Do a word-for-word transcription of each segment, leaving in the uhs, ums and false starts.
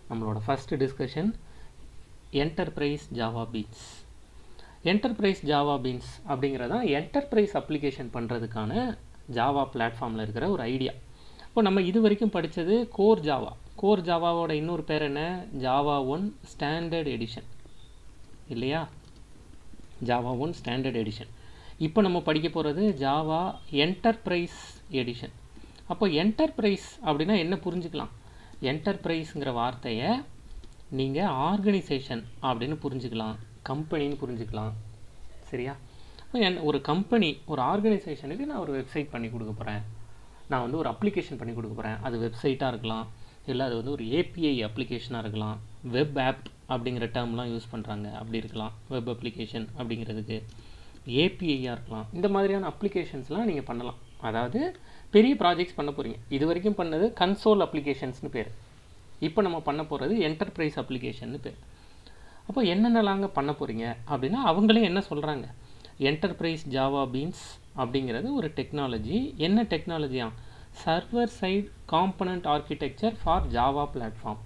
நம்மளோட first discussion enterprise Java beans. Enterprise Java beans அப்படிங்கிறது தான் என்டர்பிரைஸ் அப்ளிகேஷன் பண்ணுறதுக்கான ஜாவா பிளாட்ஃபார்மில் இருக்கிற ஒரு ஐடியா. இப்போ நம்ம இது வரைக்கும் படித்தது கோர் ஜாவா. கோர் ஜாவாவோட இன்னொரு பேர் என்ன? ஜாவா ஒன் ஸ்டாண்டர்ட் எடிஷன் இல்லையா? Java one standard edition. இப்போ நம்ம படிக்க போகிறது ஜாவா என்டர்பிரைஸ் எடிஷன். அப்போ என்டர்பிரைஸ் அப்படின்னா என்ன புரிஞ்சுக்கலாம்? என்டர்பிரைஸுங்கிற வார்த்தையை நீங்கள் ஆர்கனைசேஷன் அப்படின்னு புரிஞ்சுக்கலாம், கம்பெனின்னு புரிஞ்சுக்கலாம். சரியா? என் ஒரு கம்பெனி, ஒரு ஆர்கனைசேஷனுக்கு நான் ஒரு வெப்சைட் பண்ணி கொடுக்க போகிறேன், நான் வந்து ஒரு அப்ளிகேஷன் பண்ணி கொடுக்க போகிறேன். அது வெப்சைட்டாக இருக்கலாம், இல்லை அது வந்து ஒரு ஏபிஐ அப்ளிகேஷனாக இருக்கலாம். வெப் ஆப் அப்படிங்கிற டேர்ம்லாம் யூஸ் பண்ணுறாங்க, அப்படி இருக்கலாம். வெப் அப்ளிகேஷன் அப்படிங்கிறதுக்கு ஏபிஐயாக இருக்கலாம். இந்த மாதிரியான அப்ளிகேஷன்ஸ்லாம் நீங்கள் பண்ணலாம். அதாவது பெரிய ப்ராஜெக்ட்ஸ் பண்ண போகிறீங்க. இது வரைக்கும் பண்ணது கன்சோல் அப்ளிகேஷன்ஸ்னு பேர். இப்போ நம்ம பண்ண போகிறது என்டர்பிரைஸ் அப்ளிகேஷன்னு பேர். அப்போ என்னென்னலாங்க பண்ண போகிறீங்க அப்படின்னா அவங்களே என்ன சொல்கிறாங்க? என்டர்பிரைஸ் ஜாவா பீன்ஸ் அப்படிங்கிறது ஒரு டெக்னாலஜி. என்ன டெக்னாலஜியா? Server side component architecture for Java platform.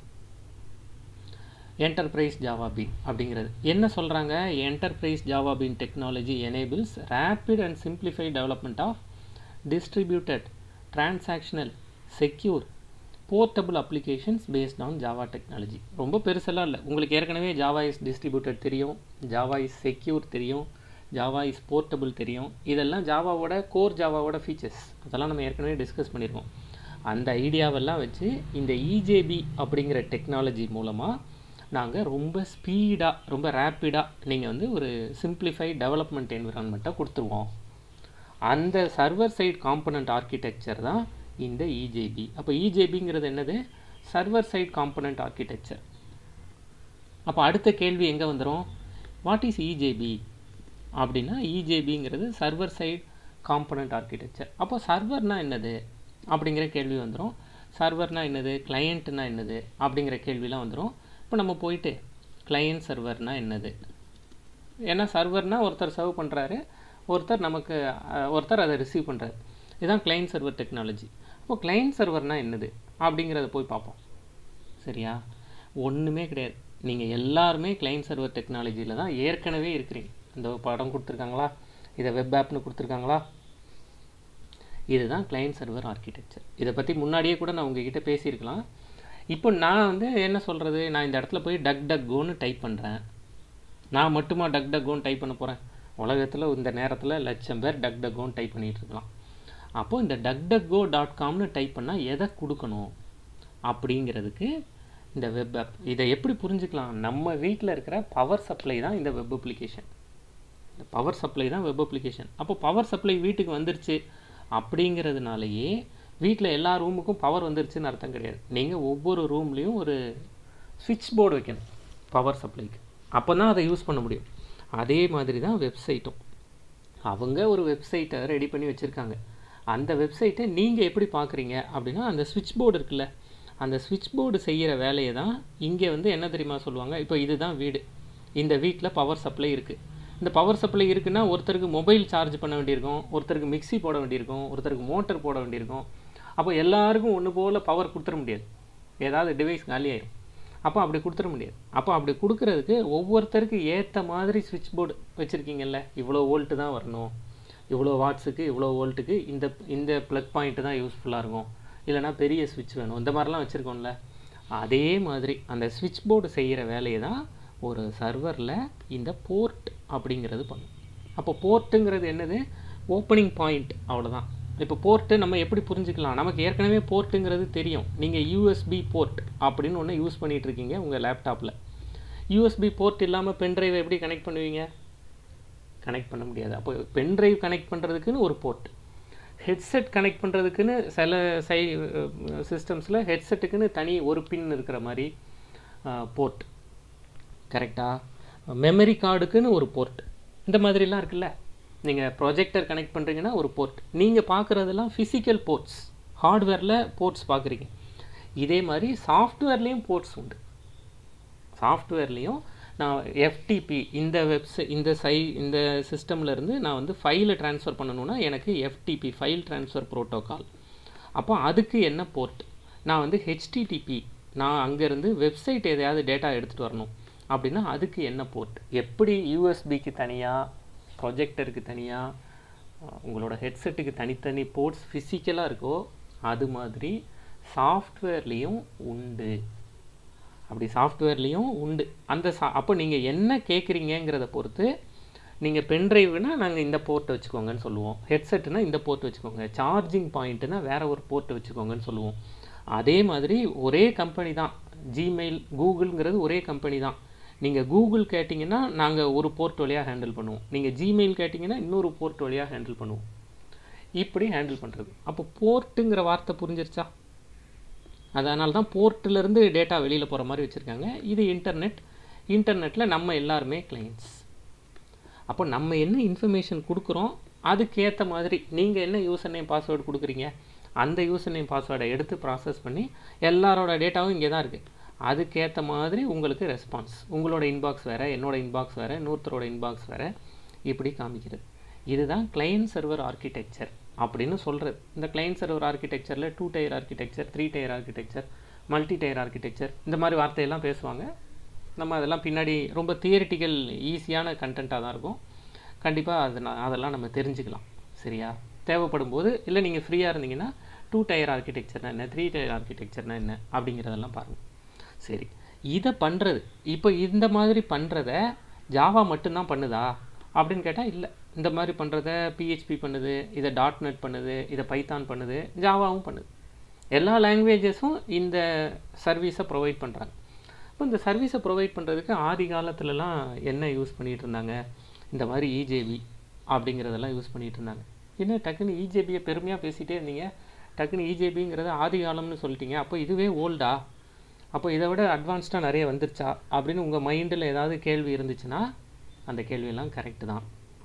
Enterprise Java bean அப்படிங்கிறது என்ன சொல்கிறாங்க? Enterprise Java bean technology enables rapid and simplified development of distributed, transactional, secure, portable applications based on Java technology. ரொம்ப பெருசெல்லாம் இல்லை. உங்களுக்கு ஏற்கனவே Java is distributed தெரியும், Java is secure தெரியும், Java is portable தெரியும். இதெல்லாம் ஜாவாவோட கோர் ஜாவாவோட ஃபீச்சர்ஸ். அதெல்லாம் நம்ம ஏற்கனவே டிஸ்கஸ் பண்ணியிருக்கோம். அந்த ஐடியாவெல்லாம் வச்சு இந்த இஜேபி அப்படிங்கிற டெக்னாலஜி மூலமாக நாங்கள் ரொம்ப ஸ்பீடாக, ரொம்ப ரேப்பிடாக நீங்கள் வந்து ஒரு சிம்பிளிஃபைட் டெவலப்மெண்ட் என்விரான்மெண்ட்டை கொடுத்துருவோம். அந்த சர்வர் சைட் காம்பனண்ட் ஆர்கிடெக்சர் தான் இந்த இஜேபி. அப்போ இஜேபிங்கிறது என்னது? Server side component architecture. அப்போ அடுத்த கேள்வி எங்கே வந்துடும்? வாட் இஸ் இஜேபி அப்படின்னா, இஜேபிங்கிறது சர்வர் சைட் காம்பனண்ட் ஆர்கிடெக்சர். அப்போ சர்வர்னா என்னது அப்படிங்கிற கேள்வி வந்துடும். சர்வர்னா என்னது, கிளையண்ட்னா என்னது அப்படிங்கிற கேள்விலாம் வந்துடும். இப்போ நம்ம போயிட்டு கிளையண்ட் சர்வர்னா என்னது, ஏன்னா சர்வர்னால் ஒருத்தர் சர்வ் பண்ணுறாரு, ஒருத்தர் நமக்கு ஒருத்தர் அதை ரிசீவ் பண்ணுறாரு. இதுதான் கிளையண்ட் சர்வர் டெக்னாலஜி. அப்போ கிளையண்ட் சர்வர்னால் என்னது அப்படிங்கிறத போய் பார்ப்போம். சரியா? ஒன்றுமே கிடையாது. நீங்கள் எல்லாருமே கிளையண்ட் சர்வர் டெக்னாலஜியில் தான் ஏற்கனவே இருக்கிறீங்க. இந்த படம் கொடுத்துருக்காங்களா, இதை வெப் ஆப்னு கொடுத்துருக்காங்களா? இதுதான் கிளையண்ட் சர்வர் ஆர்கிடெக்சர். இதை பற்றி முன்னாடியே கூட நான் உங்ககிட்ட பேசியிருக்கலாம். இப்போ நான் வந்து என்ன சொல்கிறது, நான் இந்த இடத்துல போய் டக் டக் கோன்னு டைப் பண்ணுறேன். நான் மட்டுமா டக் டக் கோன்னு டைப் பண்ண போகிறேன்? உலகத்தில் இந்த நேரத்தில் லட்சம் பேர் டக் டக் கோன்னு டைப் பண்ணிகிட்டு இருக்கலாம். அப்போது இந்த டக் டக் கோ டாட் காம்னு டைப் பண்ணால் எதை கொடுக்கணும் அப்படிங்கிறதுக்கு இந்த வெப் ஆப். இதை எப்படி புரிஞ்சுக்கலாம்? நம்ம வீட்டில் இருக்கிற பவர் சப்ளை தான் இந்த வெப் அப்ளிகேஷன். இந்த பவர் சப்ளை தான் வெப் அப்ளிகேஷன். அப்போ பவர் சப்ளை வீட்டுக்கு வந்துருச்சு அப்படிங்கிறதுனாலேயே வீட்டில் எல்லா ரூமுக்கும் பவர் வந்துருச்சுன்னு அர்த்தம் கிடையாது. நீங்கள் ஒவ்வொரு ரூம்லேயும் ஒரு ஸ்விட்ச் போர்டு வைக்கணும் பவர் சப்ளைக்கு. அப்போ தான் அதை யூஸ் பண்ண முடியும். அதே மாதிரி தான் வெப்சைட்டும். அவங்க ஒரு வெப்சைட்டை ரெடி பண்ணி வச்சுருக்காங்க. அந்த வெப்சைட்டை நீங்கள் எப்படி பார்க்குறீங்க அப்படின்னா, அந்த ஸ்விட்ச் போர்டு இருக்குல்ல, அந்த ஸ்விட்ச் போர்டு செய்கிற வேலையை தான் இங்கே வந்து என்ன தெரியுமா சொல்லுவாங்க? இப்போ இதுதான் வீடு, இந்த வீட்டில் பவர் சப்ளை இருக்குது. இந்த பவர் சப்ளை இருக்குன்னா ஒருத்தருக்கு மொபைல் சார்ஜ் பண்ண வேண்டியிருக்கும், ஒருத்தருக்கு மிக்சி போட வேண்டியிருக்கும், ஒருத்தருக்கு மோட்டர் போட வேண்டியிருக்கும். அப்போ எல்லாருக்கும் ஒன்று போல் பவர் கொடுத்துட முடியாது, ஏதாவது டிவைஸ் காலியாயிடும். அப்போ அப்படி கொடுத்துட முடியாது. அப்போ அப்படி கொடுக்குறதுக்கு ஒவ்வொருத்தருக்கு ஏற்ற மாதிரி ஸ்விட்ச் போர்டு வச்சுருக்கீங்கல்ல. இவ்வளோ வோல்ட்டு தான் வரணும், இவ்வளோ வாட்ஸுக்கு இவ்வளோ வோல்ட்டுக்கு இந்த இந்த ப்ளக் பாயிண்ட்டு தான் யூஸ்ஃபுல்லாக இருக்கும், இல்லைனா பெரிய ஸ்விட்ச் வேணும், இந்த மாதிரிலாம் வச்சுருக்கோம்ல. அதே மாதிரி அந்த ஸ்விட்ச் போர்டு செய்கிற வேலையை தான் ஒரு சர்வரில் இந்த போர்ட் அப்படிங்கிறது பண்ணும். அப்போ போர்ட்டுங்கிறது என்னது? ஓப்பனிங் பாயிண்ட், அவ்வளோதான். இப்போ போர்ட்டு நம்ம எப்படி புரிஞ்சுக்கலாம்? நமக்கு ஏற்கனவே போர்ட்டுங்கிறது தெரியும். நீங்கள் யூஎஸ்பி போர்ட் அப்படின்னு ஒன்று யூஸ் பண்ணிகிட்ருக்கீங்க உங்கள் லேப்டாப்பில். யூஎஸ்பி போர்ட் இல்லாமல் பென்ட்ரைவை எப்படி கனெக்ட் பண்ணுவீங்க? கனெக்ட் பண்ண முடியாது. அப்போ பென்ட்ரைவ் கனெக்ட் பண்ணுறதுக்குன்னு ஒரு போர்ட், ஹெட்செட் கனெக்ட் பண்ணுறதுக்குன்னு சில சை சிஸ்டம்ஸில் ஹெட்செட்டுக்குன்னு தனி ஒரு பின் இருக்கிற மாதிரி போர்ட், கரெக்டாக? மெமரி கார்டுக்குன்னு ஒரு போர்ட், இந்த மாதிரிலாம் இருக்குல்ல. நீங்கள் ப்ரொஜெக்டர் கனெக்ட் பண்ணுறீங்கன்னா ஒரு போர்ட். நீங்கள் பார்க்குறதெல்லாம் ஃபிசிக்கல் போர்ட்ஸ், ஹார்ட்வேரில் போர்ட்ஸ் பார்க்குறீங்க. இதே மாதிரி சாஃப்ட்வேர்லேயும் போர்ட்ஸ் உண்டு. சாஃப்ட்வேர்லேயும் நான் எஃப்டிபி, இந்த வெப்சை இந்த சை இந்த சிஸ்டம்லேருந்து நான் வந்து ஃபைலை ட்ரான்ஸ்ஃபர் பண்ணணுன்னா எனக்கு எஃப்டிபி, ஃபைல் ட்ரான்ஸ்ஃபர் ப்ரோட்டோக்கால். அப்போ அதுக்கு என்ன போர்ட்? நான் வந்து ஹெச்டிடிபி நான் அங்கேருந்து வெப்சைட் எதையாவது டேட்டா எடுத்துகிட்டு வரணும் அப்படின்னா அதுக்கு என்ன போர்ட், எப்படி யூஎஸ்பிக்கு தனியாக, ப்ரொஜெக்டருக்கு தனியாக, உங்களோட ஹெட்செட்டுக்கு தனித்தனி போர்ட்ஸ் ஃபிசிக்கலாக இருக்கோ அது மாதிரி சாஃப்ட்வேர்லேயும் உண்டு. அப்படி சாஃப்ட்வேர்லேயும் உண்டு. அந்த சா அப்போ நீங்கள் என்ன கேட்குறீங்கிறத பொறுத்து, நீங்கள் பென்ட்ரைவ்னா நாங்கள் இந்த போர்ட்டை வச்சுக்கோங்கன்னு சொல்லுவோம், ஹெட்செட்டுனா இந்த போர்ட் வச்சுக்கோங்க, சார்ஜிங் பாயிண்ட்டுனா வேறு ஒரு போர்ட்டை வச்சுக்கோங்கன்னு சொல்லுவோம். அதே மாதிரி ஒரே கம்பெனி தான், ஜிமெயில் கூகுள்ங்கிறது ஒரே கம்பெனி தான். நீங்கள் கூகுள் கேட்டிங்கன்னா நாங்கள் ஒரு போர்ட் வழியாக ஹேண்டில் பண்ணுவோம், நீங்கள் ஜிமெயில் கேட்டிங்கன்னா இன்னொரு போர்ட் வழியாக ஹேண்டில் பண்ணுவோம். இப்படி ஹேண்டில் பண்ணுறது. அப்போ போர்ட்டுங்கிற வார்த்தை புரிஞ்சிருச்சா? அதனால தான் போர்ட்டிலேருந்து டேட்டா வெளியில் போகிற மாதிரி வச்சுருக்காங்க. இது இன்டர்நெட். இன்டர்நெட்டில் நம்ம எல்லாருமே கிளைண்ட்ஸ். அப்போ நம்ம என்ன இன்ஃபர்மேஷன் கொடுக்குறோம் அதுக்கேற்ற மாதிரி நீங்கள் என்ன யூசர் நேம் பாஸ்வேர்டு கொடுக்குறீங்க, அந்த யூசர் நேம் பாஸ்வேர்டை எடுத்து ப்ராசஸ் பண்ணி எல்லாரோட டேட்டாவும் இங்கே தான் இருக்குது. அதுக்கேற்ற மாதிரி உங்களுக்கு ரெஸ்பான்ஸ், உங்களோட இன்பாக்ஸ் வேறு, என்னோடய இன்பாக்ஸ் வேறு, இன்னொருத்தரோட இன்பாக்ஸ் வேறு, இப்படி காமிக்கிறது. இதுதான் கிளையன்ட் சர்வர் ஆர்கிடெக்சர் அப்படின்னு சொல்கிறது. இந்த கிளையன்ட் சர்வர் ஆர்கிடெக்சரில் two tier architecture, three tier architecture, multi tier architecture, இந்த மாதிரி வார்த்தையெல்லாம் பேசுவாங்க. நம்ம அதெல்லாம் பின்னாடி ரொம்ப தியரிட்டிக்கல் ஈஸியான கண்டென்ட்டாக தான் இருக்கும். கண்டிப்பாக அது அதெல்லாம் நம்ம தெரிஞ்சுக்கலாம். சரியா? தேவைப்படும் போது, இல்லை நீங்கள் ஃப்ரீயாக இருந்தீங்கன்னா டூ டயர் ஆர்கிடெக்சர்னா என்ன, த்ரீ டயர் ஆர்கிடெக்சர்னா என்ன அப்படிங்கிறதெல்லாம் பாருங்கள். சரி, இதை பண்ணுறது, இப்போ இந்த மாதிரி பண்ணுறத ஜாவா மட்டும்தான் பண்ணுதா அப்படின்னு கேட்டால் இல்லை. இந்த மாதிரி பண்ணுறத பிஹெச்பி பண்ணுது, இதை டாட் நெட் பண்ணுது, இதை பைத்தான் பண்ணுது, ஜாவாவும் பண்ணுது. எல்லா லாங்குவேஜஸும் இந்த சர்வீஸை ப்ரொவைட் பண்ணுறாங்க. இப்போ இந்த சர்வீஸை ப்ரொவைட் பண்ணுறதுக்கு ஆதி காலத்துலலாம் என்ன யூஸ் பண்ணிகிட்டு இருந்தாங்க, இந்த மாதிரி இஜேபி அப்படிங்கிறதெல்லாம் யூஸ் பண்ணிகிட்டு இருந்தாங்க. என்ன டக்குன்னு இஜேபியை பெருமையாக பேசிகிட்டே இருந்தீங்க, டக்குன்னு இஜேபிங்கிறத ஆதி காலம்னு சொல்லிட்டீங்க, அப்போ இதுவே ஓல்டா, அப்போ இதை விட அட்வான்ஸ்டாக நிறைய வந்துருச்சா அப்படின்னு உங்கள் மைண்டில் ஏதாவது கேள்வி இருந்துச்சுன்னா அந்த கேள்வியெல்லாம் கரெக்டு தான்.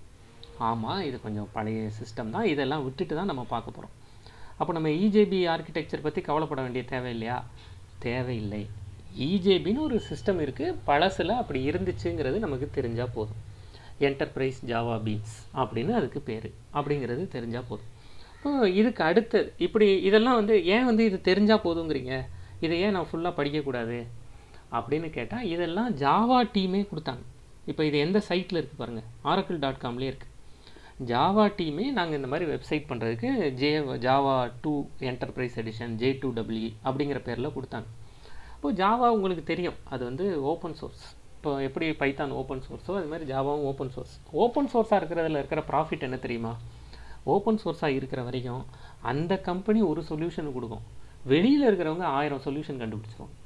ஆமாம், இது கொஞ்சம் பழைய சிஸ்டம் தான், இதெல்லாம் விட்டுட்டு தான் நம்ம பார்க்க போகிறோம். அப்போ நம்ம இஜேபி ஆர்கிடெக்சர் பற்றி கவலைப்பட வேண்டிய தேவை இல்லையா? தேவையில்லை. இஜேபின்னு ஒரு சிஸ்டம் இருக்குது, பழசில் அப்படி இருந்துச்சுங்கிறது நமக்கு தெரிஞ்சால் போதும். என்டர்பிரைஸ் ஜாவா பீன்ஸ் அப்படின்னு அதுக்கு பேர், அப்படிங்கிறது தெரிஞ்சால் போதும். இப்போ இதுக்கு அடுத்து இப்படி இதெல்லாம் வந்து ஏன் வந்து இது தெரிஞ்சால் போதுங்கிறீங்க, இதை ஏன் நான் ஃபுல்லாக படிக்கக்கூடாது அப்படின்னு கேட்டால், இதெல்லாம் ஜாவா டீமே கொடுத்தாங்க. இப்போ இது எந்த சைட்டில் இருக்குது பாருங்கள், ஆரக்கிள் டாட் காம்லேயே இருக்குது. ஜாவா டீமே நாங்கள் இந்த மாதிரி வெப்சைட் பண்ணுறதுக்கு J Java two enterprise edition J two W அப்படிங்கிற பேரில் கொடுத்தாங்க. இப்போது ஜாவா உங்களுக்கு தெரியும், அது வந்து ஓப்பன் சோர்ஸ். இப்போ எப்படி பைத்தான் ஓப்பன் சோர்ஸோ அது மாதிரி ஜாவாவும் ஓப்பன் சோர்ஸ். ஓப்பன் சோர்ஸாக இருக்கிறதுல இருக்கிற ப்ராஃபிட் என்ன தெரியுமா? ஓப்பன் சோர்ஸாக இருக்கிற வரைக்கும் அந்த கம்பெனி ஒரு சொல்யூஷன் கொடுக்கும், வெளியில் இருக்கிறவங்க ஆயிரம் சொல்யூஷன் கண்டுபிடிச்சிருவாங்க.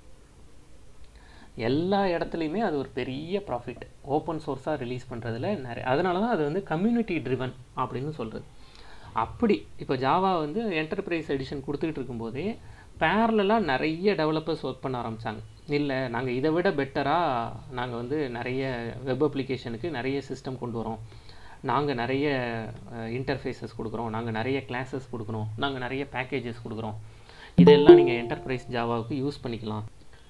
எல்லா இடத்துலையுமே அது ஒரு பெரிய ப்ராஃபிட் ஓப்பன் சோர்ஸாக ரிலீஸ் பண்ணுறதுல நிறைய. அதனால தான் அது வந்து கம்யூனிட்டி ட்ரிவன் அப்படின்னு சொல்கிறது. அப்படி இப்போ ஜாவா வந்து என்டர்பிரைஸ் எடிஷன் கொடுத்துக்கிட்டு இருக்கும்போதே பேரலாக நிறைய டெவலப்பர்ஸ் ஒர்க் பண்ண ஆரம்பித்தாங்க. இல்லை, நாங்கள் இதை விட பெட்டராக நாங்கள் வந்து நிறைய வெப் அப்ளிகேஷனுக்கு நிறைய சிஸ்டம் கொண்டு வரோம், நாங்கள் நிறைய இன்டர்ஃபேஸஸ் கொடுக்குறோம், நாங்கள் நிறைய கிளாஸஸ் கொடுக்குறோம், நாங்கள் நிறைய பேக்கேஜஸ் கொடுக்குறோம், இதெல்லாம் நீங்கள் என்டர்பிரைஸ் ஜாவாவுக்கு யூஸ் பண்ணிக்கலாம்,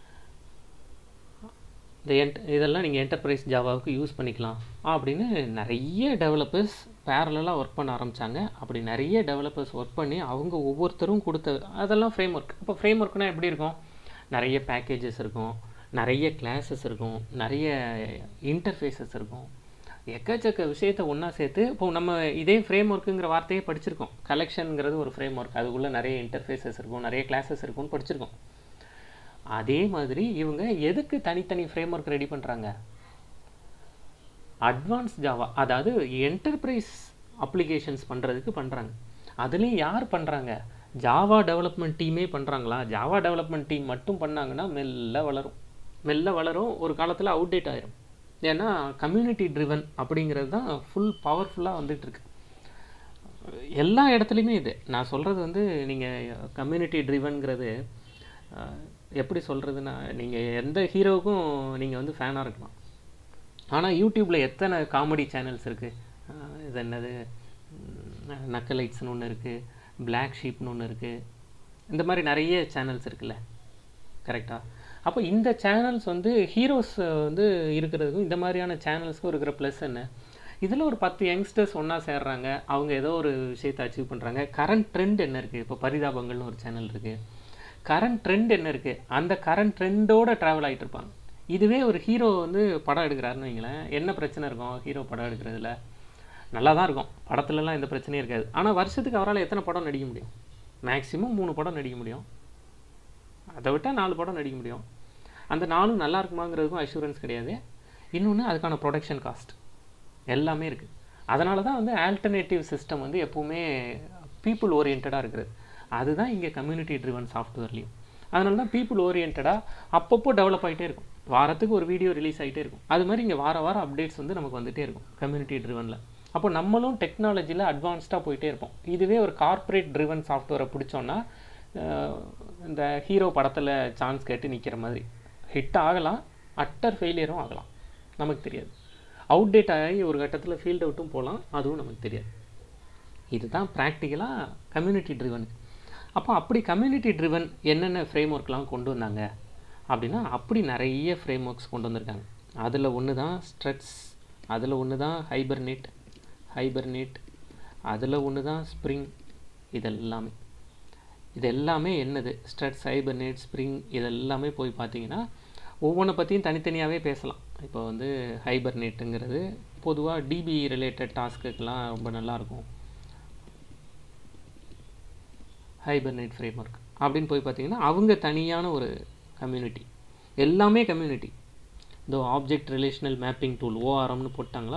இந்த என்ட் இதெல்லாம் நீங்கள் என்டர்பிரைஸ் ஜாவாவுக்கு யூஸ் பண்ணிக்கலாம் அப்படின்னு நிறைய டெவலப்பர்ஸ் பேரலாக ஒர்க் பண்ண ஆரம்பித்தாங்க. அப்படி நிறைய டெவலப்பர்ஸ் ஒர்க் பண்ணி அவங்க ஒவ்வொருத்தரும் கொடுத்த அதெல்லாம் ஃப்ரேம் ஒர்க். இப்போ ஃப்ரேம் ஒர்க்னால் எப்படி இருக்கும்? நிறைய பேக்கேஜஸ் இருக்கும், நிறைய கிளாஸஸ் இருக்கும், நிறைய இன்டர்ஃபேஸஸ் இருக்கும், எக்கச்சக்க விஷயத்தை ஒன்றா சேர்த்து. இப்போ நம்ம இதே ஃப்ரேம் ஒர்க்குங்கிற வார்த்தையே படிச்சிருக்கோம். கலெக்ஷனுங்கிறது ஒரு ஃப்ரேம் ஒர்க், அதுக்குள்ளே நிறைய இன்டர்ஃபேஸஸ் இருக்கும், நிறைய கிளாஸஸ் இருக்கும்னு படிச்சிருக்கோம். அதே மாதிரி இவங்க எதுக்கு தனித்தனி ஃப்ரேம் ஒர்க் ரெடி பண்ணுறாங்க? அட்வான்ஸ் ஜாவா, அதாவது என்டர்பிரைஸ் அப்ளிகேஷன்ஸ் பண்ணுறதுக்கு பண்ணுறாங்க. அதுலேயும் யார் பண்ணுறாங்க? ஜாவா டெவலப்மெண்ட் டீமே பண்ணுறாங்களா? ஜாவா டெவலப்மெண்ட் டீம் மட்டும் பண்ணாங்கன்னா மெல்ல வளரும், மெல்ல வளரும், ஒரு காலத்தில் அவுடேட் ஆயிரும். ஏன்னா கம்யூனிட்டி ட்ரிவன் அப்படிங்கிறது தான் ஃபுல் பவர்ஃபுல்லாக வந்துட்டு இருக்கு எல்லா இடத்துலையுமே. இது நான் சொல்கிறது வந்து நீங்கள் கம்யூனிட்டி ட்ரிவன்கிறது எப்படி சொல்கிறதுனா, நீங்கள் எந்த ஹீரோவுக்கும் நீங்கள் வந்து ஃபேனாக இருக்கலாம், ஆனால் யூடியூப்பில் எத்தனை காமெடி சேனல்ஸ் இருக்குது, இது என்னது நக்கலைட்ஸ்னு ஒன்று இருக்குது, பிளாக் ஷீப்னு ஒன்று இருக்குது, இந்த மாதிரி நிறைய சேனல்ஸ் இருக்குல்ல, கரெக்டாக? அப்போ இந்த சேனல்ஸ் வந்து ஹீரோஸ் வந்து இருக்கிறதுக்கும் இந்த மாதிரியான சேனல்ஸ்க்கும் இருக்கிற ப்ளஸ் என்ன? இதில் ஒரு பத்து யங்ஸ்டர்ஸ் ஒன்றா சேர்றாங்க, அவங்க ஏதோ ஒரு விஷயத்தை அச்சீவ் பண்ணுறாங்க. கரண்ட் ட்ரெண்ட் என்ன இருக்குது? இப்போ பரிதாபங்கள்னு ஒரு சேனல் இருக்குது, கரண்ட் ட்ரெண்ட் என்ன இருக்குது அந்த கரண்ட் ட்ரெண்டோடு ட்ராவல் ஆகிட்டு இருப்பாங்க. இதுவே ஒரு ஹீரோ வந்து படம் எடுக்கிறாருன்னு வைங்களேன், என்ன பிரச்சனை இருக்கும் ஹீரோ படம் எடுக்கிறதுல? நல்லா தான் இருக்கும், படத்துலலாம் எந்த பிரச்சனையும் இருக்காது. ஆனால் வருஷத்துக்கு அவரால் எத்தனை படம் நடிக்க முடியும்? மேக்ஸிமம் மூணு படம் நடிக்க முடியும், அதை விட்டால் நாலு படம் நடிக்க முடியும். அந்த நாலும் நல்லா இருக்குமாங்கிறதுக்கும் அஷூரன்ஸ் கிடையாது. இன்னொன்று அதுக்கான ப்ரொடக்ஷன் காஸ்ட் எல்லாமே இருக்குது. அதனால தான் வந்து ஆல்டர்னேட்டிவ் சிஸ்டம் வந்து எப்போவுமே பீப்புள் ஓரியன்டாக இருக்குது. அதுதான் இங்கே கம்யூனிட்டி ட்ரிவன் சாஃப்ட்வேர்லேயும். அதனால தான் பீப்புள் ஓரியன்டாக அப்பப்போ டெவலப் ஆகிட்டே இருக்கும். வாரத்துக்கு ஒரு வீடியோ ரிலீஸ் ஆகிட்டே இருக்கும். அது மாதிரி இங்கே வார வாரம் அப்டேட்ஸ் வந்து நமக்கு வந்துகிட்டே இருக்கும் கம்யூனிட்டி ட்ரிவனில். அப்போ நம்மளும் டெக்னாலஜியில் அட்வான்ஸ்டாக போயிட்டே இருப்போம். இதுவே ஒரு கார்ப்பரேட் ட்ரிவன் சாஃப்ட்வேரை பிடிச்சோன்னா இந்த ஹீரோ படத்தில் சான்ஸ் கேட்டு நிற்கிற மாதிரி ஹிட் ஆகலாம், அட்டர் ஃபெயிலியரும் ஆகலாம், நமக்கு தெரியாது. அவுட்டேட் ஆகி ஒரு கட்டத்தில் ஃபீல்ட் அவுட்டும் போகலாம், அதுவும் நமக்கு தெரியாது. இதுதான் ப்ராக்டிக்கலாக கம்யூனிட்டி ட்ரிவனுக்கு. அப்போ அப்படி கம்யூனிட்டி ட்ரிவன் என்னென்ன ஃப்ரேம் ஒர்க்லாம் கொண்டு வந்தாங்க அப்படின்னா, அப்படி நிறைய ஃப்ரேம் ஒர்க்ஸ் கொண்டு வந்திருக்காங்க. அதில் ஒன்று தான் ஸ்ட்ரட்ஸ், அதில் ஒன்று தான் ஹைபர்நெட் ஹைபர்நெட் அதில் ஒன்று தான் ஸ்ப்ரிங். இதெல்லாமே இது எல்லாமே என்னது, ஸ்ட்ரட்ஸ், ஹைபர்நெட், ஸ்ப்ரிங், இதெல்லாமே போய் பார்த்தீங்கன்னா ஒவ்வொன்றை பற்றியும் தனித்தனியாகவே பேசலாம். இப்போ வந்து ஹைபர்நெட்டுங்கிறது பொதுவாக டிபி ரிலேட்டட் டாஸ்க்குக்கெலாம் ரொம்ப நல்லாயிருக்கும். ஹைபர்நெட் ஃப்ரேம் ஒர்க் அப்படின்னு போய் பார்த்தீங்கன்னா அவங்க தனியான ஒரு கம்யூனிட்டி, எல்லாமே கம்யூனிட்டி. இந்த ஆப்ஜெக்ட் ரிலேஷனல் மேப்பிங் டூல் ஓஆர்எம்னு போட்டாங்களா,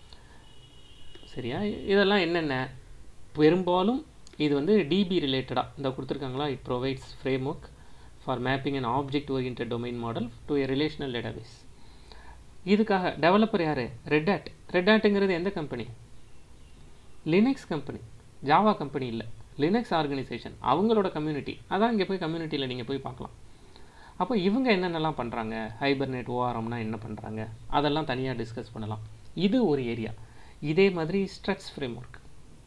சரியா? இதெல்லாம் என்னென்ன, பெரும்பாலும் இது வந்து டிபி ரிலேட்டடாக இந்த கொடுத்துருக்காங்களா. It provides framework for mapping and object oriented domain model to a relational database. இதுக்காக டெவலப்பர் யார்? Red Hat. ரெட் ஹேட்டுங்கிறது எந்த company? Linux company, Java company இல்லை, லினக்ஸ் ஆர்கனைசேஷன், அவங்களோட கம்யூனிட்டி. அதான் இங்கே போய் கம்யூனிட்டியில் நீங்கள் போய் பார்க்கலாம். அப்போ இவங்க என்னென்னலாம் பண்ணுறாங்க, ஹைபர்நெட் ஓஆர்எம்னா என்ன பண்ணுறாங்க, அதெல்லாம் தனியாக டிஸ்கஸ் பண்ணலாம். இது ஒரு ஏரியா. இதே மாதிரி ஸ்ட்ரட்ஸ் ஃப்ரேம் ஒர்க்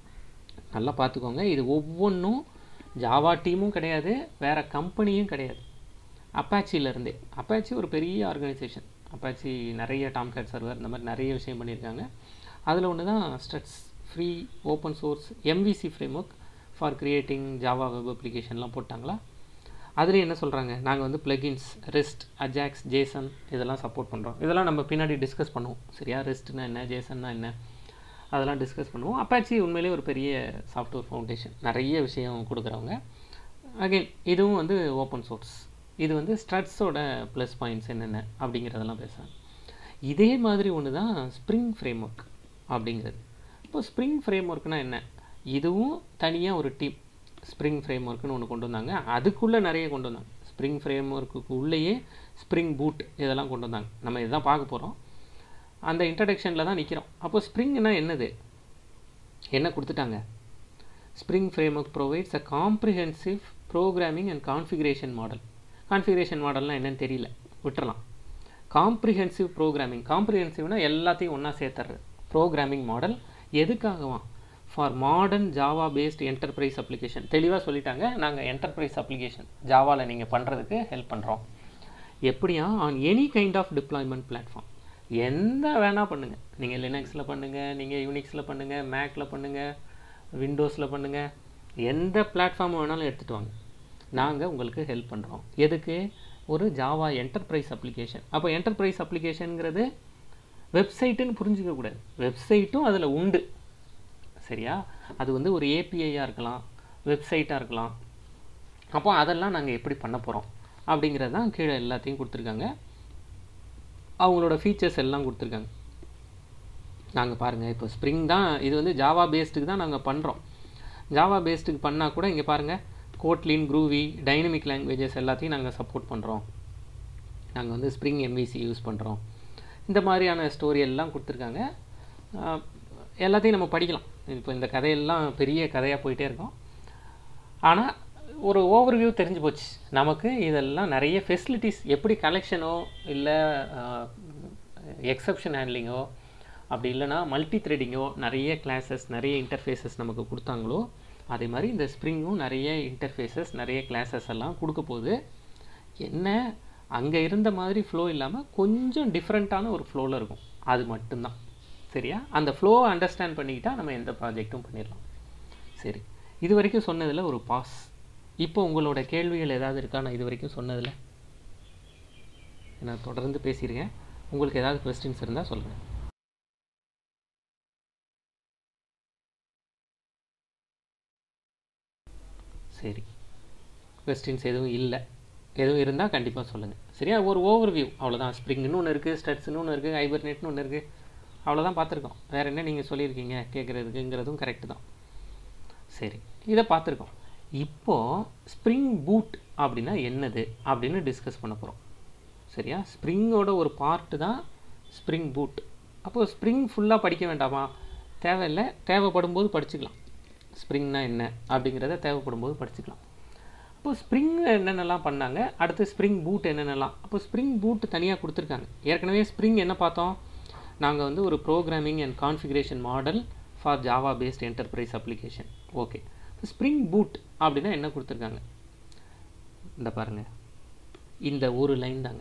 நல்லா பார்த்துக்கோங்க. இது ஒவ்வொன்றும் ஜாவா டீமும் கிடையாது, வேறு கம்பெனியும் கிடையாது. அப்பாச்சியிலேருந்தே, அப்பாச்சி ஒரு பெரிய ஆர்கனைசேஷன். அப்பாச்சி நிறைய டாம்கேட் சர்வர் இந்த மாதிரி நிறைய விஷயம் பண்ணியிருக்காங்க. அதில் ஒன்று தான் Struts, free open source MVC framework for creating Java web அப்ளிகேஷன்லாம் போட்டாங்களா. அதுலேயும் என்ன சொல்கிறாங்க, நாங்கள் வந்து ப்ளகின்ஸ், ரெஸ்ட், அஜாக்ஸ், ஜேசன் இதெல்லாம் சப்போர்ட் பண்ணுறோம். இதெல்லாம் நம்ம பின்னாடி டிஸ்கஸ் பண்ணுவோம், சரியா? ரெஸ்ட்னா என்ன, ஜேசன்னா என்ன, அதெல்லாம் டிஸ்கஸ் பண்ணுவோம். அப்பாச்சி உண்மையிலே ஒரு பெரிய சாஃப்ட்வேர் ஃபவுண்டேஷன், நிறைய விஷயம் கொடுக்குறவங்க. அகெயின் இதுவும் வந்து ஓப்பன் சோர்ஸ். இது வந்து ஸ்ட்ரட்ஸோட ப்ளஸ் பாயிண்ட்ஸ் என்னென்ன அப்படிங்கிறதெல்லாம் பேசுகிறாங்க. இதே மாதிரி ஒன்று தான் ஸ்ப்ரிங் ஃப்ரேம் ஒர்க் அப்படிங்கிறது. இப்போ ஸ்ப்ரிங் ஃப்ரேம் ஒர்க்னால் என்ன, இதுவும் தனியாக ஒரு டீம் ஸ்ப்ரிங் ஃப்ரேம் ஒர்க்குன்னு ஒன்று கொண்டு வந்தாங்க. அதுக்குள்ளே நிறைய கொண்டு வந்தாங்க. ஸ்ப்ரிங் ஃப்ரேம் ஒர்க்குக்கு உள்ளேயே ஸ்ப்ரிங் பூட் இதெல்லாம் கொண்டு வந்தாங்க. நம்ம இதுதான் பார்க்க போகிறோம். அந்த இன்ட்ரடக்ஷனில் தான் நிற்கிறோம். அப்போ ஸ்ப்ரிங்னா என்னது, என்ன கொடுத்துட்டாங்க? Spring framework provides a comprehensive programming and configuration model. Configuration மாடல்னால் என்னென்னு தெரியல, விட்டுறலாம். காம்ப்ரிஹென்சிவ் ப்ரோக்ராமிங், காம்ப்ரிஹென்சிவ்னா எல்லாத்தையும் ஒன்றா சேர்த்துறது. ப்ரோக்ராமிங் மாடல் எதுக்காகவா? For modern Java based enterprise application. தெளிவாக சொல்லிட்டாங்க, நாங்கள் என்டர்பிரைஸ் அப்ளிகேஷன் ஜாவாவில் நீங்கள் பண்ணுறதுக்கு ஹெல்ப் பண்ணுறோம். எப்படியா? On any kind of deployment platform. எந்த வேணால் பண்ணுங்கள், நீங்கள் லினக்ஸில் பண்ணுங்கள், நீங்கள் யூனிக்ஸில் பண்ணுங்கள், மேக்கில் பண்ணுங்கள், விண்டோஸில் பண்ணுங்கள், எந்த பிளாட்ஃபார்ம் வேணாலும் எடுத்துகிட்டு வாங்க, நாங்கள் உங்களுக்கு ஹெல்ப் பண்ணுறோம். எதுக்கு? ஒரு ஜாவா என்டர்பிரைஸ் அப்ளிகேஷன். அப்போ என்டர்பிரைஸ் அப்ளிகேஷனுங்கிறது வெப்சைட்டுன்னு புரிஞ்சிக்கக்கூடாது, வெப்சைட்டும் அதில் உண்டு, சரியா? அது வந்து ஒரு ஏபிஐயாக இருக்கலாம், வெப்சைட்டாக இருக்கலாம். அப்போ அதெல்லாம் நாங்கள் எப்படி பண்ண போகிறோம் அப்படிங்கிறது தான் கீழே எல்லாத்தையும் கொடுத்துருக்காங்க. அவங்களோட ஃபீச்சர்ஸ் எல்லாம் கொடுத்துருக்காங்க. நாங்கள் பாருங்கள், இப்போ ஸ்ப்ரிங் தான், இது வந்து ஜாவா பேஸ்டுக்கு தான் நாங்கள் பண்ணுறோம். ஜாவா பேஸ்டுக்கு பண்ணால் கூட இங்கே பாருங்கள், கோட்லின், க்ரூவி, டைனமிக் லாங்குவேஜஸ் எல்லாத்தையும் நாங்கள் சப்போர்ட் பண்ணுறோம். நாங்கள் வந்து ஸ்ப்ரிங் எம்விசி யூஸ் பண்ணுறோம். இந்த மாதிரியான ஸ்டோரி எல்லாம் கொடுத்துருக்காங்க. எல்லாத்தையும் நம்ம படிக்கலாம். இப்போ இந்த கதையெல்லாம் பெரிய கதையாக போயிட்டே இருக்கும். ஆனால் ஒரு ஓவர்வியூ தெரிஞ்சு போச்சு நமக்கு. இதெல்லாம் நிறைய ஃபெசிலிட்டிஸ், எப்படி கலெக்ஷனோ இல்லை எக்ஸப்ஷன் ஹேண்ட்லிங்கோ அப்படி இல்லைனா மல்டி த்ரெடிங்கோ, நிறைய கிளாஸஸ், நிறைய இன்டர்ஃபேஸஸ் நமக்கு கொடுத்தாங்களோ, அதே மாதிரி இந்த ஸ்ப்ரிங்கும் நிறைய இன்டர்ஃபேஸஸ், நிறைய கிளாஸஸ் எல்லாம் கொடுக்க போகுது. என்ன, அங்கே இருந்த மாதிரி ஃப்ளோ இல்லாமல் கொஞ்சம் டிஃப்ரெண்ட்டான ஒரு ஃப்ளோவில் இருக்கும், அது மட்டும்தான், சரியா? அந்த ஃப்ளோவை அண்டர்ஸ்டாண்ட் பண்ணிக்கிட்டால் நம்ம எந்த ப்ராஜெக்ட்டும் பண்ணிடலாம். சரி, இது வரைக்கும் சொன்னதில் ஒரு பாஸ். இப்போ உங்களோட கேள்விகள் ஏதாவது இருக்கா நான் இது வரைக்கும் சொன்னதில்? நான் தொடர்ந்து பேசியிருக்கேன். உங்களுக்கு ஏதாவது கொஸ்டின்ஸ் இருந்தால் சொல்லுங்கள். சரி, கொஸ்டின்ஸ் எதுவும் இல்லை. எதுவும் இருந்தால் கண்டிப்பாக சொல்லுங்கள். சரியா? ஒரு ஓவர் வியூ அவ்வளோதான். ஸ்ப்ரிங்னு ஒன்று இருக்குது, ஸ்டட்ஸ்னு ஒன்று இருக்குது, ஹைபர்நெட்னு ஒன்று இருக்குது. அவ்வளோதான் பார்த்துருக்கோம். வேறு என்ன நீங்கள் சொல்லியிருக்கீங்க கேட்குறதுக்குங்கிறதும் கரெக்டு தான். சரி, இதை பார்த்துருக்கோம். இப்போது ஸ்ப்ரிங் பூட் அப்படின்னா என்னது அப்படின்னு டிஸ்கஸ் பண்ண போகிறோம். சரியா? ஸ்ப்ரிங்கோட ஒரு பார்ட்டு தான் ஸ்ப்ரிங் பூட். அப்போது ஸ்ப்ரிங் ஃபுல்லாக படிக்க வேண்டாமா? தேவையில்லை. தேவைப்படும் போது படிச்சுக்கலாம். ஸ்ப்ரிங்னா என்ன அப்படிங்கிறத தேவைப்படும் போது படிச்சுக்கலாம். அப்போது ஸ்ப்ரிங் என்னென்னலாம் பண்ணாங்க, அடுத்து ஸ்ப்ரிங் பூட் என்னென்னலாம். அப்போ ஸ்ப்ரிங் பூட் தனியாக கொடுத்துருக்காங்க. ஏற்கனவே ஸ்ப்ரிங் என்ன பார்த்தோம்? நாங்கள் வந்து ஒரு programming and configuration model for Java based enterprise application. Okay, Spring Boot அப்படின்னா என்ன கொடுத்துருக்காங்க? இந்த பாருங்கள், இந்த ஒரு லைன் தாங்க.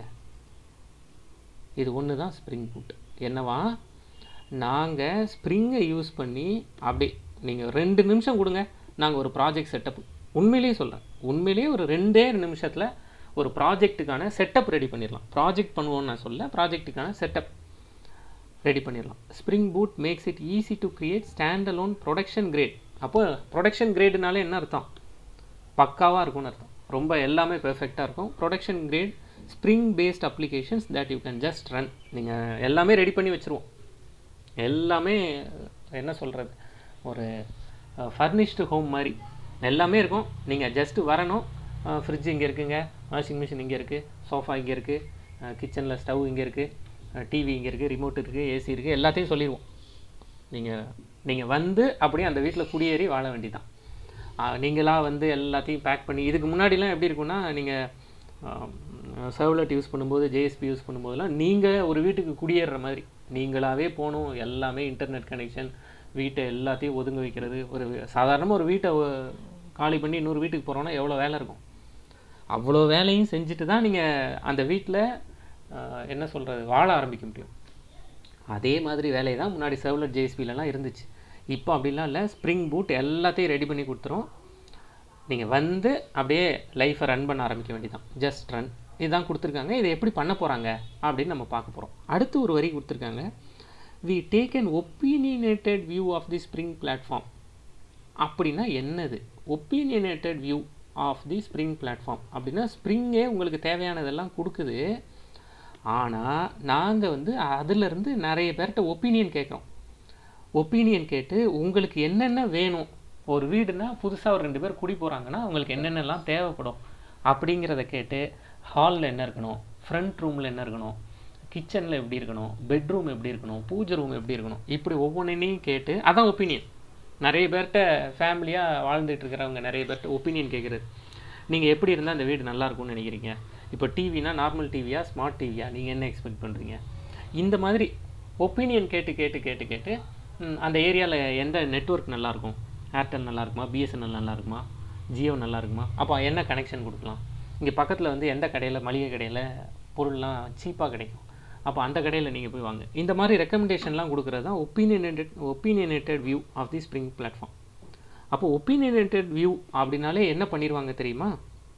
இது ஒன்று தான் ஸ்ப்ரிங் பூட். என்னவா, நாங்கள் ஸ்ப்ரிங்கை யூஸ் பண்ணி அப்படி நீங்கள் ரெண்டு நிமிஷம் கொடுங்க, நாங்கள் ஒரு ப்ராஜெக்ட் செட்டப், உண்மையிலேயே சொல்கிறேன், உண்மையிலேயே ஒரு ரெண்டே நிமிஷத்தில் ஒரு ப்ராஜெக்ட்டுக்கான செட்டப் ரெடி பண்ணிடலாம். ப்ராஜெக்ட் பண்ணுவோன்னு நான் சொல்ல, ப்ராஜெக்ட்டுக்கான செட்டப் ரெடி பண்ணிடலாம். Spring Boot makes it easy to create stand alone production grade. அப்போ ப்ரொடக்ஷன் கிரேடுனாலே என்ன அர்த்தம்? பக்காவாக இருக்கும்னு அர்த்தம். ரொம்ப எல்லாமே பெர்ஃபெக்டாக இருக்கும். Production grade Spring based applications that you can just run. நீங்கள் எல்லாமே ரெடி பண்ணி வச்சுருவோம். எல்லாமே என்ன சொல்கிறது, ஒரு ஃபர்னிஷ்டு ஹோம் மாதிரி எல்லாமே இருக்கும். நீங்கள் ஜஸ்ட்டு வரணும். ஃப்ரிட்ஜ் இங்கே இருக்குங்க, வாஷிங் மிஷின் இங்கே இருக்குது, சோஃபா இங்கே இருக்குது, கிச்சனில் ஸ்டவ் இங்கே இருக்குது, டிவி இங்கே இருக்குது, ரிமோட் இருக்குது, ஏசி இருக்குது, எல்லாத்தையும் சொல்லிடுவோம். நீங்கள் நீங்கள் வந்து அப்படியே அந்த வீட்டில் குடியேறி வாழ வேண்டிதான். நீங்களாக வந்து எல்லாத்தையும் பேக் பண்ணி, இதுக்கு முன்னாடிலாம் எப்படி இருக்குன்னா, நீங்கள் சர்வ்லெட் யூஸ் பண்ணும்போது, ஜேஎஸ்பி யூஸ் பண்ணும்போதெல்லாம் நீங்கள் ஒரு வீட்டுக்கு குடியேறுற மாதிரி நீங்களாகவே போகணும். எல்லாமே இன்டர்நெட் கனெக்ஷன், வீட்டை எல்லாத்தையும் ஒதுங்க வைக்கிறது. ஒரு சாதாரணமாக ஒரு வீட்டை காலி பண்ணி இன்னொரு வீட்டுக்கு போகிறோன்னா எவ்வளோ வேலை இருக்கும். அவ்வளோ வேலையும் செஞ்சுட்டு தான் நீங்கள் அந்த வீட்டில் என்ன சொல்கிறது வாழ ஆரம்பிக்க முடியும். அதே மாதிரி வேலையை தான் முன்னாடி சர்வ்லெட் ஜேஎஸ்பிலலாம் இருந்துச்சு. இப்போ அப்படிலாம் இல்லை. ஸ்ப்ரிங் பூட் எல்லாத்தையும் ரெடி பண்ணி கொடுத்துரும். நீங்கள் வந்து அப்படியே லைஃப்பை ரன் பண்ண ஆரம்பிக்க வேண்டியதான். Just run. இதுதான் கொடுத்துருக்காங்க. இதை எப்படி பண்ண போகிறாங்க அப்படின்னு நம்ம பார்க்க போகிறோம். அடுத்து ஒரு வரி கொடுத்துருக்காங்க. we take an opinionated view of the Spring platform. அப்படின்னா என்னது? opinionated view of the Spring platform அப்படின்னா ஸ்ப்ரிங்கே உங்களுக்கு தேவையானதெல்லாம் கொடுக்குது. ஆனால் நாங்கள் வந்து அதிலிருந்து நிறைய பேர்கிட்ட ஒப்பீனியன் கேட்குறோம். ஒப்பீனியன் கேட்டு உங்களுக்கு என்னென்ன வேணும், ஒரு வீடுனா புதுசாக ஒரு ரெண்டு பேர் குடி போகிறாங்கன்னா அவங்களுக்கு என்னென்னலாம் தேவைப்படும் அப்படிங்கிறத கேட்டு, ஹாலில் என்ன இருக்கணும், ஃப்ரண்ட் ரூமில் என்ன இருக்கணும், கிச்சனில் எப்படி இருக்கணும், பெட்ரூம் எப்படி இருக்கணும், பூஜை ரூம் எப்படி இருக்கணும், இப்படி ஒவ்வொன்றையும் கேட்டு, அதான் ஒப்பீனியன். நிறைய பேர்கிட்ட ஃபேமிலியாக வாழ்ந்துட்டு இருக்கிறவங்க நிறைய பேர்கிட்ட ஒப்பீனியன் கேட்குறது. நீங்கள் எப்படி இருந்தால் அந்த வீடு நல்லாயிருக்கும்னு நினைக்கிறீங்க? இப்போ டிவினா நார்மல் டிவியா, ஸ்மார்ட் டிவியா, நீங்கள் என்ன எக்ஸ்பெக்ட் பண்ணுறீங்க? இந்த மாதிரி ஒப்பீனியன் கேட்டு கேட்டு கேட்டு கேட்டு அந்த ஏரியாவில் எந்த நெட்வொர்க் நல்லாயிருக்கும், ஏர்டெல் நல்லா இருக்குமா, பிஎஸ்என்எல் நல்லா இருக்குமா, ஜியோ நல்லா இருக்குமா, அப்போ என்ன கனெக்ஷன் கொடுக்கலாம், இங்கே பக்கத்தில் வந்து எந்த கடையில் மளிகை கடையில் பொருள்லாம் சீப்பாக கிடைக்கும், அப்போ அந்த கடையில் நீங்கள் போய் வாங்க. இந்த மாதிரி ரெக்கமெண்டேஷன்லாம் கொடுக்குறது தான் opinionated opinionated view of the Spring platform. அப்போ ஒப்பீனியனேட்டட் வியூ அப்படின்னாலே என்ன பண்ணிடுவாங்க தெரியுமா?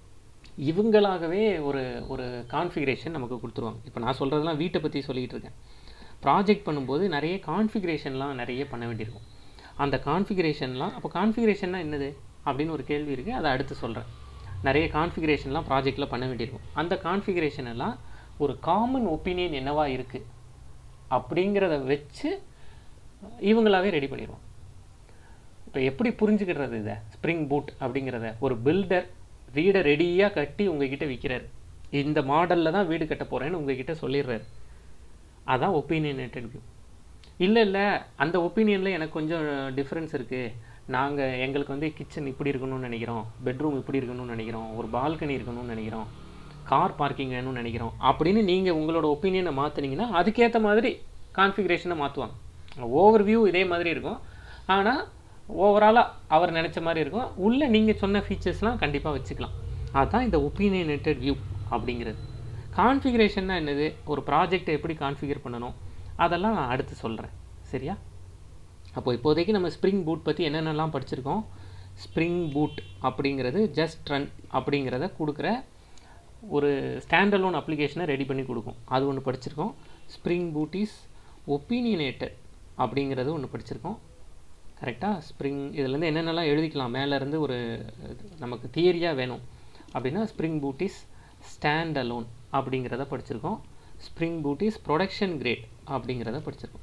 இவங்களாகவே ஒரு ஒரு கான்ஃபிகரேஷன் நமக்கு கொடுத்துருவாங்க. இப்போ நான் சொல்கிறதுலாம் வீட்டை பற்றி சொல்லிகிட்டு இருக்கேன். ப்ராஜெக்ட் பண்ணும்போது நிறைய கான்ஃபிகரேஷன்லாம் நிறைய பண்ண வேண்டியிருக்கும். அந்த கான்ஃபிகரேஷன்லாம், அப்போ கான்ஃபிகரேஷன்னா என்னது அப்படின்னு ஒரு கேள்வி இருக்குது. அதை அடுத்து சொல்கிறேன். நிறைய கான்ஃபிகரேஷன்லாம் ப்ராஜெக்டில் பண்ண வேண்டியிருக்கும். அந்த கான்ஃபிகரேஷன் எல்லாம் ஒரு காமன் ஒப்பீனியன் என்னவா இருக்குது அப்படிங்கிறத வச்சு இவங்களாவே ரெடி பண்ணிடுவோம். இப்போ எப்படி புரிஞ்சுக்கிறது இதை? ஸ்ப்ரிங் பூட் அப்படிங்கிறத ஒரு பில்டர் வீடை ரெடியாக கட்டி உங்ககிட்ட விற்கிறார். இந்த மாடலில் தான் வீடு கட்ட போகிறேன்னு உங்ககிட்ட சொல்லிடுறாரு. அதான் ஒப்பீனியனேட்டட் வியூ. இல்லை இல்லை அந்த ஒப்பீனியனில் எனக்கு கொஞ்சம் டிஃப்ரென்ஸ் இருக்குது, நாங்கள் எங்களுக்கு வந்து கிச்சன் இப்படி இருக்கணும்னு நினைக்கிறோம், பெட்ரூம் இப்படி இருக்கணும்னு நினைக்கிறோம், ஒரு பால்கனி இருக்கணும்னு நினைக்கிறோம், கார் பார்க்கிங் வேணும்னு நினைக்கிறோம் அப்படின்னு நீங்கள் உங்களோட ஒப்பீனியனை மாற்றினீங்கன்னா அதுக்கேற்ற மாதிரி கான்ஃபிகரேஷனை மாற்றுவாங்க. ஓவர் வியூ இதே மாதிரி இருக்கும், ஆனால் ஓவராலாக அவர் நினச்ச மாதிரி இருக்கும். உள்ளே நீங்கள் சொன்ன ஃபீச்சர்ஸ்லாம் கண்டிப்பாக வச்சுக்கலாம். அதுதான் இந்த ஒப்பீனியனேட்டட் வியூ அப்படிங்கிறது. கான்ஃபிகரேஷன்னா என்னது, ஒரு ப்ராஜெக்டை எப்படி கான்ஃபிகர் பண்ணணும் அதெல்லாம் நான் அடுத்து சொல்கிறேன். சரியா? அப்போ இப்போதைக்கு நம்ம ஸ்ப்ரிங் பூட் பற்றி என்னென்னலாம் படிச்சிருக்கோம். ஸ்ப்ரிங் பூட் அப்படிங்கிறது ஜஸ்ட் ரன் அப்படிங்கிறத கொடுக்குற ஒரு ஸ்டாண்டலோன் அப்ளிகேஷனை ரெடி பண்ணி கொடுக்கும். அது ஒன்று படிச்சிருக்கோம். ஸ்ப்ரிங் பூட் இஸ் ஒப்பீனியனேட்டட் அப்படிங்கிறது ஒன்று படிச்சிருக்கோம். கரெக்டாக? ஸ்ப்ரிங் இதுலேருந்து என்னென்னலாம் எழுதிக்கலாம் மேலேருந்து ஒரு நமக்கு தியரியாக வேணும் அப்படின்னா Spring Boot is stand alone அப்படிங்கிறத படிச்சிருக்கோம். Spring Boot is production grade அப்படிங்கிறத படிச்சிருக்கோம்.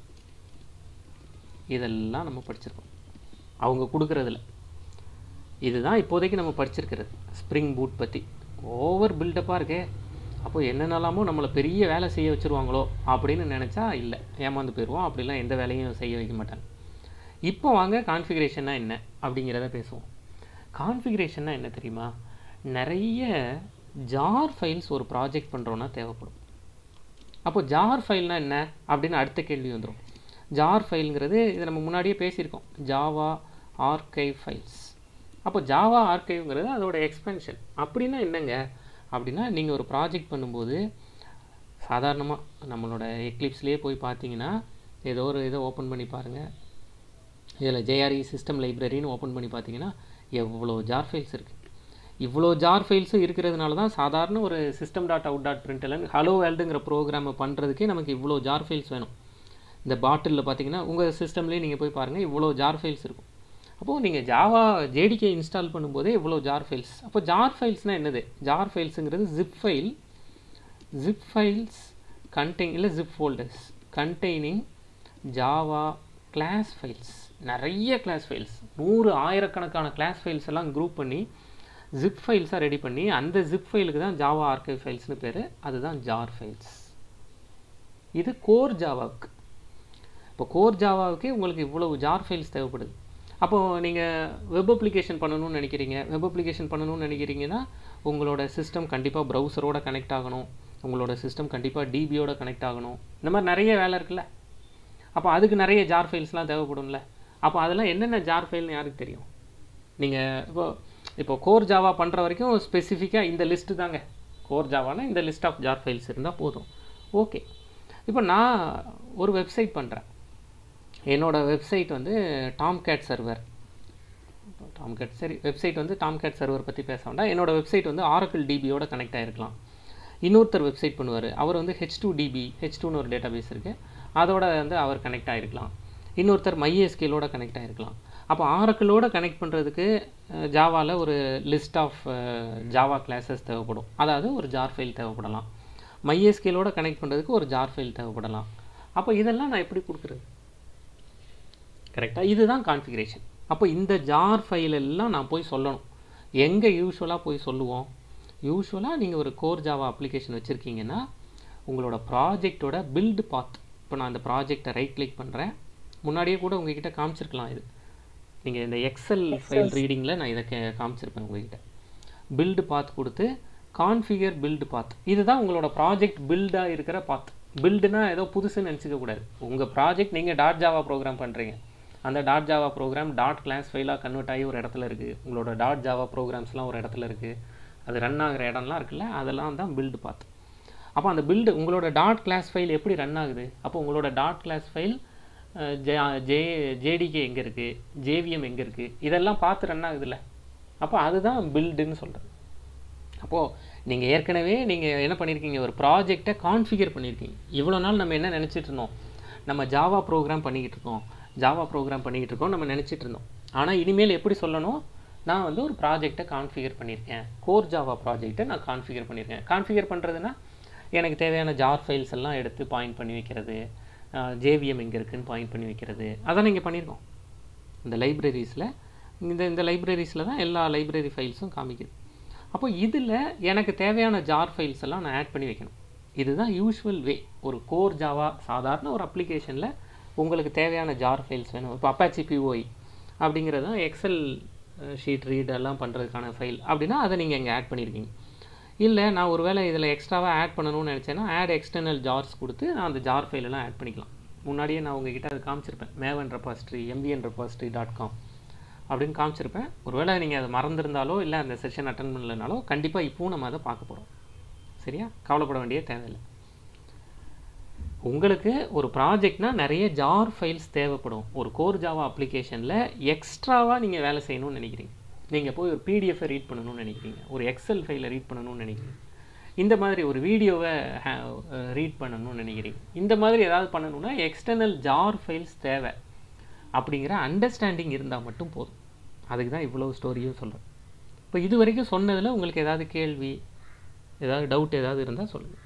இதெல்லாம் நம்ம படிச்சிருக்கோம் அவங்க கொடுக்குறதுல. இதுதான் இப்போதைக்கு நம்ம படிச்சிருக்கிறது ஸ்ப்ரிங் பூட் பற்றி. ஓவர் பில்டப்பாக இருக்கே, அப்போ என்னென்னலாமோ நம்மளை பெரிய வேலை செய்ய வச்சுருவாங்களோ அப்படின்னு நினச்சா இல்லை, ஏமாந்து போயிடுவோம். அப்படிலாம் எந்த வேலையும் செய்ய வைக்க மாட்டாங்க. இப்போ வாங்க கான்ஃபிகரேஷன்னா என்ன அப்படிங்கிறத பேசுவோம். கான்ஃபிகரேஷன்னா என்ன தெரியுமா? நிறைய ஜார் ஃபைல்ஸ் ஒரு ப்ராஜெக்ட் பண்ணுறோன்னா தேவைப்படும். அப்போ ஜார் ஃபைல்னால் என்ன அப்படின்னு அடுத்த கேள்வி வந்துடும். ஜார் ஃபைலுங்கிறது இது நம்ம முன்னாடியே பேசியிருக்கோம், ஜாவா ஆர்கைவ் ஃபைல்ஸ். அப்போ ஜாவா ஆர்கைவ்ங்கிறது அதோட எக்ஸ்பென்ஷன். அப்படின்னா என்னங்க அப்படின்னா, நீங்கள் ஒரு ப்ராஜெக்ட் பண்ணும்போது சாதாரணமாக நம்மளோட எக்லிப்ஸ்லேயே போய் பார்த்தீங்கன்னா ஏதோ ஒரு இதை ஓப்பன் பண்ணி பாருங்கள். இதில் ஜேஆர்இ சிஸ்டம் லைப்ரரின்னு ஓப்பன் பண்ணி பார்த்தீங்கன்னா எவ்வளோ ஜார் ஃபைல்ஸ் இருக்குது. இவ்வளோ ஜார் ஃபைல்ஸும் இருக்கிறதுனால தான் சாதாரண ஒரு system dot out dot println hello வேர்ல்டுங்கிற ப்ரோக்ராமை பண்ணுறதுக்கே நமக்கு இவ்வளோ ஜார் ஃபைல்ஸ் வேணும். இந்த பாட்டிலில் பார்த்தீங்கன்னா உங்கள் சிஸ்டம்லேயே நீங்கள் போய் பாருங்கள் இவ்வளோ ஜார் ஃபைல்ஸ் இருக்கும். அப்போது நீங்கள் ஜாவா ஜேடிகே இன்ஸ்டால் பண்ணும்போதே இவ்வளோ ஜார் ஃபைல்ஸ். அப்போ ஜார் ஃபைல்ஸ்னால் என்னது? ஜார் ஃபைல்ஸுங்கிறது zip file, zip files contain இல்லை zip folders containing Java class files. நிறைய கிளாஸ் ஃபைல்ஸ், நூறு ஆயிரக்கணக்கான கிளாஸ் ஃபைல்ஸ் எல்லாம் குரூப் பண்ணி ஜிப் ஃபைல்ஸாக ரெடி பண்ணி அந்த ஜிப் ஃபைலுக்கு தான் ஜாவா ஆர்கைவ் ஃபைல்ஸ்னு பேர். அதுதான் ஜார் ஃபைல்ஸ். இது கோர் ஜாவாவுக்கு. இப்போ கோர் ஜாவாவுக்கே உங்களுக்கு இவ்வளவு ஜார் ஃபைல்ஸ் தேவைப்படுது. அப்போது நீங்கள் வெப் அப்ளிகேஷன் பண்ணணும்னு நினைக்கிறீங்க. வெப் அப்ளிகேஷன் பண்ணணும்னு நினைக்கிறீங்கன்னா உங்களோட சிஸ்டம் கண்டிப்பாக ப்ரௌசரோட கனெக்ட் ஆகணும், உங்களோட சிஸ்டம் கண்டிப்பாக டிபியோட கனெக்ட் ஆகணும். இந்த மாதிரி நிறைய வேலை இருக்குல்ல. அப்போ அதுக்கு நிறைய ஜார் ஃபைல்ஸ்லாம் தேவைப்படும்ல. அப்போ அதெல்லாம் என்னென்ன ஜார் ஃபைல்னு யாருக்கு தெரியும்? நீங்கள் இப்போ இப்போ கோர் ஜாவா பண்ணுற வரைக்கும் ஸ்பெசிஃபிக்காக இந்த லிஸ்ட்டு தாங்க கோர் ஜாவானா இந்த லிஸ்ட் ஆஃப் ஜார் ஃபைல்ஸ் இருந்தால் போதும். ஓகே, இப்போ நான் ஒரு வெப்சைட் பண்ணுறேன். என்னோடய வெப்சைட் வந்து டாம்கேட் சர்வர். டாம்கேட் சரி வெப்சைட் வந்து டாம்கேட் சர்வர் பற்றி பேச வேண்டாம். என்னோடய வெப்சைட் வந்து ஆரக்கிள் டிபியோட கனெக்ட் ஆகிருக்கலாம். இன்னொருத்தர் வெப்சைட் பண்ணுவார், அவர் வந்து ஹெச் டூ டிபி ஹெச் டூன்னு ஒரு டேட்டா பேஸ் இருக்குது, அதோட வந்து அவர் கனெக்ட் ஆகிருக்கலாம். இன்னொருத்தர் மைஎஸ்கேலோட கனெக்ட் ஆகிருக்கலாம். அப்போ ஆரக்கிளோட கனெக்ட் பண்ணுறதுக்கு ஜாவாவில் ஒரு லிஸ்ட் ஆஃப் ஜாவா கிளாஸஸ் தேவைப்படும், அதாவது ஒரு ஜார் ஃபைல் தேவைப்படலாம். மைஎஸ்கேலோட கனெக்ட் பண்ணுறதுக்கு ஒரு ஜார் ஃபைல் தேவைப்படலாம். அப்போ இதெல்லாம் நான் எப்படி கொடுக்குறது? கரெக்டாக, இதுதான் கான்ஃபிகரேஷன். அப்போ இந்த ஜார் ஃபைல் எல்லாம் நான் போய் சொல்லணும். எங்கே யூஸ்வலாக போய் சொல்லுவோம்? யூஸ்வலாக நீங்கள் ஒரு கோர் ஜாவா அப்ளிகேஷன் வச்சுருக்கீங்கன்னா உங்களோட ப்ராஜெக்டோட பில்டு பாத். இப்போ நான் அந்த ப்ராஜெக்டை ரைட் கிளிக் பண்ணுறேன். முன்னாடியே கூட உங்ககிட்ட காமிச்சிருக்கலாம். இது நீங்கள் இந்த எக்ஸல் ஃபைல் ரீடிங்கில் நான் இதை காமிச்சிருப்பேன் உங்ககிட்ட. பில்டு பாத் கொடுத்து கான்ஃபிகர் பில்டு பாத், இதுதான் உங்களோட ப்ராஜெக்ட் பில்டாக இருக்கிற பாத். பில்டுனா ஏதோ புதுசுன்னு நினச்சிக்க கூடாது. உங்கள் ப்ராஜெக்ட் நீங்கள் டாட் ஜாவா ப்ரோக்ராம் பண்ணுறீங்க, அந்த dot Java program dot class ஃபைலாக கன்வெர்ட் ஆகி ஒரு இடத்துல இருக்குது. உங்களோட டாட் ஜாவா ப்ரோக்ராம்ஸ்லாம் ஒரு இடத்துல இருக்குது, அது ரன் ஆகிற இடம்லாம் இருக்குல்ல, அதெல்லாம் தான் பில்டு பாத். அப்போ அந்த பில்டு உங்களோட டாட் கிளாஸ் ஃபைல் எப்படி ரன் ஆகுது? அப்போ உங்களோட dot class file J JDK எங்கே இருக்குது, ஜேவிஎம் எங்கே இருக்குது, இதெல்லாம் பார்த்து ரன் ஆகுதுல்ல. அப்போ அதுதான் பில்டுன்னு சொல்கிறது. அப்போது நீங்கள் ஏற்கனவே நீங்கள் என்ன பண்ணியிருக்கீங்க, ஒரு ப்ராஜெக்டை கான்ஃபிகர் பண்ணியிருக்கீங்க. இவ்வளோ நாள் நம்ம என்ன நினச்சிட்டு இருந்தோம், நம்ம ஜாவா ப்ரோக்ராம் பண்ணிக்கிட்டு இருக்கோம் ஜாவா ப்ரோக்ராம் பண்ணிக்கிட்டு இருக்கோம் நம்ம நினச்சிட்டு இருந்தோம். ஆனால் இனிமேல் எப்படி சொல்லணும், நான் வந்து ஒரு ப்ராஜெக்டை கான்ஃபிகர் பண்ணியிருக்கேன், கோர் ஜாவா ப்ராஜெக்டை நான் கான்ஃபிகர் பண்ணியிருக்கேன். கான்ஃபிகர் பண்ணுறதுன்னா எனக்கு தேவையான ஜார் ஃபைல்ஸ் எல்லாம் எடுத்து பாயிண்ட் பண்ணி வைக்கிறது, ஜேவிஎம் எங்கே இருக்குதுன்னு பாயிண்ட் பண்ணி வைக்கிறது, அதான் நீங்கள் பண்ணியிருக்கோம். இந்த லைப்ரரிஸில் இந்த இந்த லைப்ரரிஸில் தான் எல்லா லைப்ரரி ஃபைல்ஸும் காமிக்குது. அப்போ இதில் எனக்கு தேவையான ஜார் ஃபைல்ஸ் எல்லாம் நான் ஆட் பண்ணி வைக்கணும். இதுதான் யூஷுவல் வே. ஒரு கோர் ஜாவா சாதாரண ஒரு அப்ளிகேஷனில் உங்களுக்கு தேவையான ஜார் ஃபைல்ஸ் வேணும். இப்போ அப்பாச்சி பிஓஐ அப்படிங்கிறது தான் எக்ஸல் ஷீட் ரீட் எல்லாம் பண்ணுறதுக்கான ஃபைல் அப்படின்னா அதை நீங்கள் இங்கே ஆட் பண்ணியிருக்கீங்க. இல்லை நான் ஒரு வேளை இதில் எக்ஸ்ட்ராவாக ஆட் பண்ணணும்னு நினச்சேன்னா ஆட் எக்ஸ்டர்னல் ஜார்ஸ் கொடுத்து நான் அந்த ஜார் ஃபைலெல்லாம் ஆட் பண்ணிக்கலாம். முன்னாடியே நான் உங்ககிட்ட அது காமிச்சிருப்பேன், மேவன் ரெபாசிட்ரி எம்பிஎன் ரெபாசிட்ரி டாட் காம் அப்படின்னு காமிச்சிருப்பேன். ஒருவேளை நீங்கள் அதை மறந்துருந்தாலோ இல்லை அந்த செஷன் அட்டன் பண்ணலனாலோ கண்டிப்பாக இப்போவும் நம்ம அதை பார்க்க போகிறோம். சரியா, கவலைப்பட வேண்டிய தேவையில்லை. உங்களுக்கு ஒரு ப்ராஜெக்ட்னா நிறைய ஜார் ஃபைல்ஸ் தேவைப்படும். ஒரு கோர் ஜாவா அப்ளிகேஷனில் எக்ஸ்ட்ராவாக நீங்கள் வேலை செய்யணும்னு நினைக்கிறீங்க, நீங்கள் போய் ஒரு பிடிஎஃபை ரீட் பண்ணணும்னு நினைக்கிறீங்க, ஒரு எக்ஸல் ஃபைலை ரீட் பண்ணணும்னு நினைக்கிறீங்க, இந்த மாதிரி ஒரு வீடியோவை ரீட் பண்ணணும்னு நினைக்கிறீங்க, இந்த மாதிரி ஏதாவது பண்ணணும்னா எக்ஸ்டர்னல் ஜார் ஃபைல்ஸ் தேவை அப்படிங்கிற அண்டர்ஸ்டாண்டிங் இருந்தால் மட்டும் போதும். அதுக்கு தான் இவ்வளோ ஸ்டோரியும் சொல்கிறேன். இப்போ இது வரைக்கும் சொன்னதில் உங்களுக்கு ஏதாவது கேள்வி, ஏதாவது டவுட் ஏதாவது இருந்தால் சொல்லுங்கள்.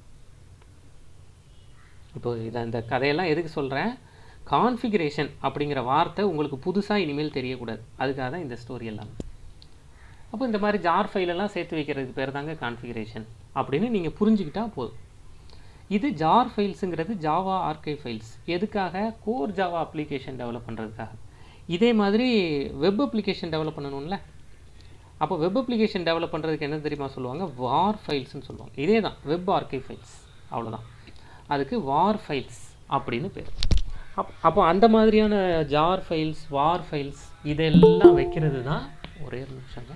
இப்போ இதை இந்த கதையெல்லாம் எதுக்கு சொல்கிறேன், கான்ஃபிகரேஷன் அப்படிங்கிற வார்த்தை உங்களுக்கு புதுசாக இனிமேல் தெரியக்கூடாது, அதுக்காக தான் இந்த ஸ்டோரி எல்லாம். அப்போ இந்த மாதிரி ஜார் ஃபைலெல்லாம் சேர்த்து வைக்கிறதுக்கு பேர் தாங்க கான்ஃபிகரேஷன் அப்படின்னு நீங்கள் புரிஞ்சுக்கிட்டால் போதும். இது ஜார் ஃபைல்ஸுங்கிறது ஜாவா ஆர்கைவ் ஃபைல்ஸ். எதுக்காக? கோர் ஜாவா அப்ளிகேஷன் டெவலப் பண்ணுறதுக்காக. இதே மாதிரி வெப் அப்ளிகேஷன் டெவலப் பண்ணணும்ல, அப்போ வெப் அப்ளிகேஷன் டெவலப் பண்ணுறதுக்கு என்ன தெரியுமா சொல்லுவாங்க, வார் ஃபைல்ஸ்னு சொல்லுவாங்க. இதே தான் வெப் ஆர்கைவ் ஃபைல்ஸ், அவ்வளோதான். அதுக்கு வார் ஃபைல்ஸ் அப்படின்னு பேர். அப் அப்போ அந்த மாதிரியான ஜார் ஃபைல்ஸ், வார் ஃபைல்ஸ் இதெல்லாம் வைக்கிறது தான். ஒரே ஒரு நிமிஷங்க.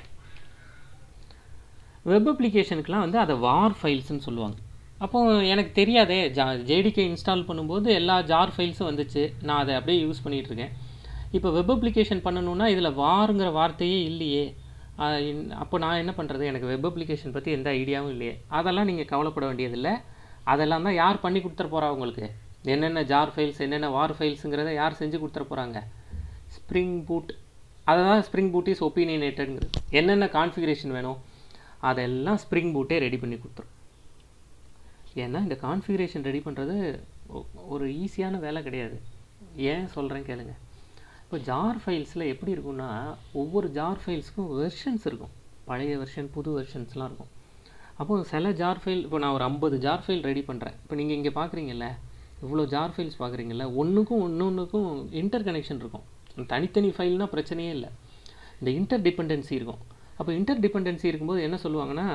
வெப் அப்ளிகேஷனுக்கெலாம் வந்து அதை வார் ஃபைல்ஸ்ன்னு சொல்லுவாங்க. அப்போது எனக்கு தெரியாதே, ஜா ஜேடிகே இன்ஸ்டால் பண்ணும்போது எல்லா ஜார் ஃபைல்ஸும் வந்துச்சு, நான் அதை அப்படியே யூஸ் பண்ணிகிட்ருக்கேன். இப்போ வெப் அப்ளிகேஷன் பண்ணணுன்னா இதில் வாருங்கிற வார்த்தையே இல்லையே, அப்போ நான் என்ன பண்ணுறது, எனக்கு வெப் அப்ளிகேஷன் பற்றி எந்த ஐடியாவும் இல்லையே. அதெல்லாம் நீங்கள் கவலைப்பட வேண்டியதில்லை. அதெல்லாம் தான் யார் பண்ணி கொடுத்துட போகிறா உங்களுக்கு, என்னென்ன ஜார் ஃபைல்ஸ் என்னென்ன வார் ஃபைல்ஸுங்கிறத யார் செஞ்சு கொடுத்துட போகிறாங்க, ஸ்ப்ரிங் பூட். அதை தான் ஸ்ப்ரிங் பூட் இஸ் ஒப்பீனியேட்டட்ங்கிறது. என்னென்ன கான்ஃபிகரேஷன் வேணும் அதெல்லாம் ஸ்ப்ரிங் பூட்டே ரெடி பண்ணி கொடுத்துரும். ஏன்னா இந்த கான்ஃபிகரேஷன் ரெடி பண்ணுறது ஒரு ஈஸியான வேலை கிடையாது. ஏன் சொல்கிறேன் கேளுங்க. இப்போ ஜார் ஃபைல்ஸில் எப்படி இருக்குன்னா, ஒவ்வொரு ஜார் ஃபைல்ஸுக்கும் வெர்ஷன்ஸ் இருக்கும், பழைய வெர்ஷன் புது வெர்ஷன்ஸ்லாம் இருக்கும். அப்போது சில ஜார் ஃபைல், இப்போ நான் ஒரு ஐம்பது ஜார் ஃபைல் ரெடி பண்ணுறேன். இப்போ நீங்கள் இங்கே பார்க்குறீங்கல்ல, இவ்வளோ ஜார் ஃபைல்ஸ் பார்க்குறீங்கல்ல, ஒன்றுக்கும் ஒன்றுக்கும் இன்டர் கனெக்ஷன் இருக்கும். தனித்தனி ஃபைல்னால் பிரச்சனையே இல்லை, இந்த இன்டர் டிபெண்டன்சி இருக்கும். அப்போ இன்டர் டிபெண்டன்சி இருக்கும்போது என்ன சொல்லுவாங்கன்னா,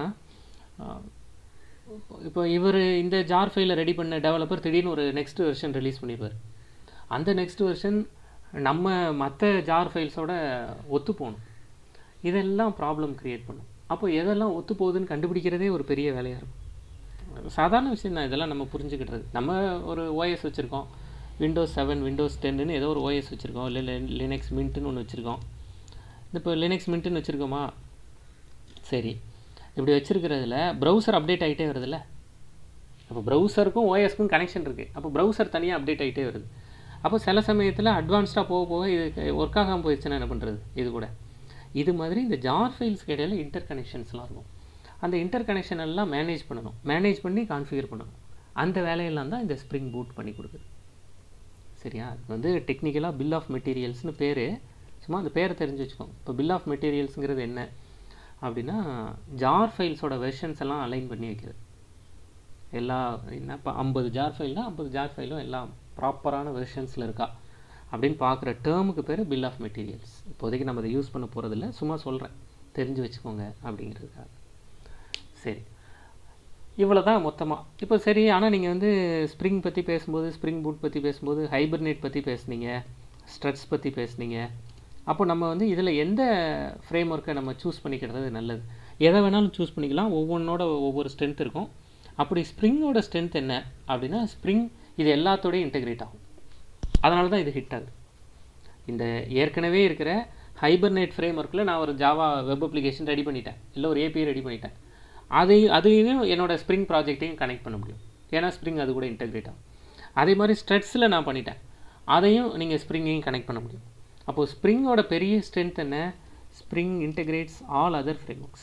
இப்போ இவர் இந்த ஜார் ஃபைலை ரெடி பண்ண டெவலப்பர் திடீர்னு ஒரு நெக்ஸ்ட் வெர்ஷன் ரிலீஸ் பண்ணிடுவார். அந்த நெக்ஸ்ட் வெர்ஷன் நம்ம மற்ற ஜார் ஃபைல்ஸோட ஒத்து போகணும். இதெல்லாம் ப்ராப்ளம் க்ரியேட் பண்ணும். அப்போ எதெல்லாம் ஒத்து போகுதுன்னு கண்டுபிடிக்கிறதே ஒரு பெரிய வேலையாக இருக்கும். சாதாரண விஷயம் தான் இதெல்லாம் நம்ம புரிஞ்சுக்கிட்டுறது. நம்ம ஒரு ஓஎஸ் வச்சுருக்கோம், விண்டோஸ் செவன் விண்டோஸ் டென்னு ஏதோ ஒரு ஓஎஸ் வச்சுருக்கோம், இல்லை லினக்ஸ் மின்ட்டுன்னு ஒன்று வச்சுருக்கோம். இப்போ லினக்ஸ் மின்ட்டுன்னு வச்சுருக்கோமா, சரி, இப்படி வச்சுருக்கிறதுல ப்ரௌசர் அப்டேட் ஆகிட்டே வருதுல்ல. அப்போ ப்ரௌசருக்கும் ஓஎஸ்க்கும் கனெக்ஷன் இருக்குது. அப்போ ப்ரௌசர் தனியாக அப்டேட் ஆகிட்டே வருது. அப்போ சில சமயத்தில் அட்வான்ஸ்டாக போக போக இது ஒர்க் ஆகாமல் போயிடுச்சுன்னா என்ன பண்ணுறது. இது கூட இது மாதிரி இந்த ஜார் ஃபைல்ஸ்க்கு இடையில இன்டர் கனெக்ஷன்ஸ்லாம் இருக்கும். அந்த இன்டர் கனெக்ஷன் எல்லாம் மேனேஜ் பண்ணணும், மேனேஜ் பண்ணி கான்ஃபிகர் பண்ணணும். அந்த வேலையெல்லாம் தான் இந்த ஸ்ப்ரிங் பூட் பண்ணி கொடுக்குது. சரியா? அது வந்து டெக்னிக்கலாக பில் ஆஃப் மெட்டீரியல்ஸ்னு பேர். சும்மா அந்த பேரை தெரிஞ்சு வச்சுக்கோங்க. இப்போ பில் ஆஃப் மெட்டீரியல்ஸுங்கிறது என்ன அப்படின்னா, ஜார் ஃபைல்ஸோட வெர்ஷன்ஸ் எல்லாம் அலைன் பண்ணி வைக்கிறது. எல்லா என்ன இப்போ ஐம்பது ஜார் ஃபைல்னால் ஐம்பது ஜார் ஃபைலும் எல்லாம் ப்ராப்பரான வெர்ஷன்ஸில் இருக்கா அப்படின்னு பார்க்குற டேர்முக்கு பேர் பில் ஆஃப் மெட்டீரியல்ஸ். இப்போதைக்கு நம்ம அதை யூஸ் பண்ண போகிறதில்ல, சும்மா சொல்கிறேன், தெரிஞ்சு வச்சுக்கோங்க அப்படிங்கிறதுக்காக. சரி, இவ்வளோ தான் மொத்தமாக. இப்போ சரி, ஆனால் நீங்கள் வந்து ஸ்ப்ரிங் பற்றி பேசும்போது, ஸ்ப்ரிங் பூட் பற்றி பேசும்போது, ஹைபர்னேட் பற்றி பேசுனீங்க, ஸ்ட்ரட்ஸ் பற்றி பேசுனீங்க. அப்போ நம்ம வந்து இதில் எந்த ஃப்ரேம் ஒர்க்கை நம்ம சூஸ் பண்ணிக்கிறது நல்லது? எதை வேணாலும் சூஸ் பண்ணிக்கலாம், ஒவ்வொன்றோட ஒவ்வொரு ஸ்ட்ரென்த் இருக்கும். அப்படி ஸ்ப்ரிங்கோட ஸ்ட்ரென்த் என்ன அப்படின்னா, ஸ்ப்ரிங் இது எல்லாத்தோடையும் இன்டெகிரேட் ஆகும். அதனால தான் இது ஹிட் ஆகுது. இந்த ஏற்கனவே இருக்கிற ஹைபர்னேட் ஃப்ரேம் ஒர்க்கில் நான் ஒரு ஜாவா வெப் அப்ளிகேஷன் ரெடி பண்ணிட்டேன், இல்லை ஒரு ஏபிஐ ரெடி பண்ணிட்டேன். அதை அதையும் என்னோட ஸ்ப்ரிங் ப்ராஜெக்டையும் கனெக்ட் பண்ண முடியும், ஏன்னா ஸ்ப்ரிங் அது கூட இன்டெகிரேட் ஆகும். அதே மாதிரி ஸ்ட்ரெட்ஸில் நான் பண்ணிட்டேன், அதையும் நீங்கள் ஸ்ப்ரிங்கையும் கனெக்ட் பண்ண முடியும். அப்போது ஸ்ப்ரிங்கோட பெரிய ஸ்ட்ரென்த் என்ன? Spring integrates all other frameworks.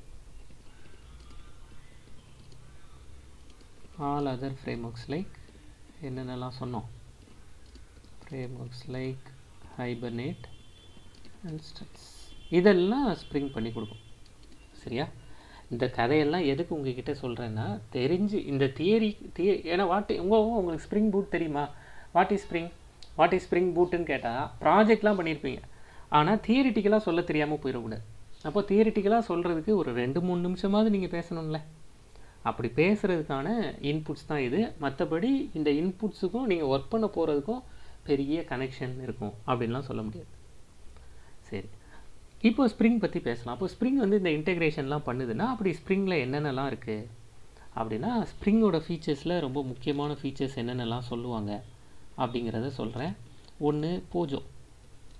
All other frameworks like என்னென்னலாம் சொன்னோம், frameworks like Hibernate and Struts, இதெல்லாம் ஸ்ப்ரிங் பண்ணி கொடுக்கும். சரியா? இந்த கதையெல்லாம் எதுக்கு உங்ககிட்ட சொல்கிறேன்னா, தெரிஞ்சு இந்த தியரி திய ஏன்னா வாட் உங்கள் உங்களுக்கு ஸ்ப்ரிங் பூட் தெரியுமா? What is Spring what is Spring பூட்டுன்னு கேட்டால் ப்ராஜெக்ட்லாம் பண்ணியிருப்பீங்க, ஆனால் தியரிட்டிக்கலாக சொல்ல தெரியாமல் போயிடக்கூடாது. அப்போ தியரிட்டிக்கலாக சொல்கிறதுக்கு ஒரு ரெண்டு மூணு நிமிஷமாவது நீங்கள் பேசணும்ல. அப்படி பேசுகிறதுக்கான இன்புட்ஸ் தான் இது. மற்றபடி இந்த இன்புட்ஸுக்கும் நீங்கள் ஒர்க் பண்ண போகிறதுக்கும் பெரிய கனெக்ஷன் இருக்கும் அப்படின்லாம் சொல்ல முடியாது. சரி, இப்போ ஸ்ப்ரிங் பற்றி பேசலாம். அப்போ ஸ்ப்ரிங் வந்து இந்த இன்டெகிரேஷன்லாம் பண்ணுதுன்னா, அப்படி ஸ்ப்ரிங்கில் என்னென்னலாம் இருக்குது அப்படின்னா, ஸ்ப்ரிங்கோட ஃபீச்சர்ஸில் ரொம்ப முக்கியமான ஃபீச்சர்ஸ் என்னென்னலாம் சொல்லுவாங்க அப்படிங்கிறத சொல்கிறேன். ஒன்று போஜோ.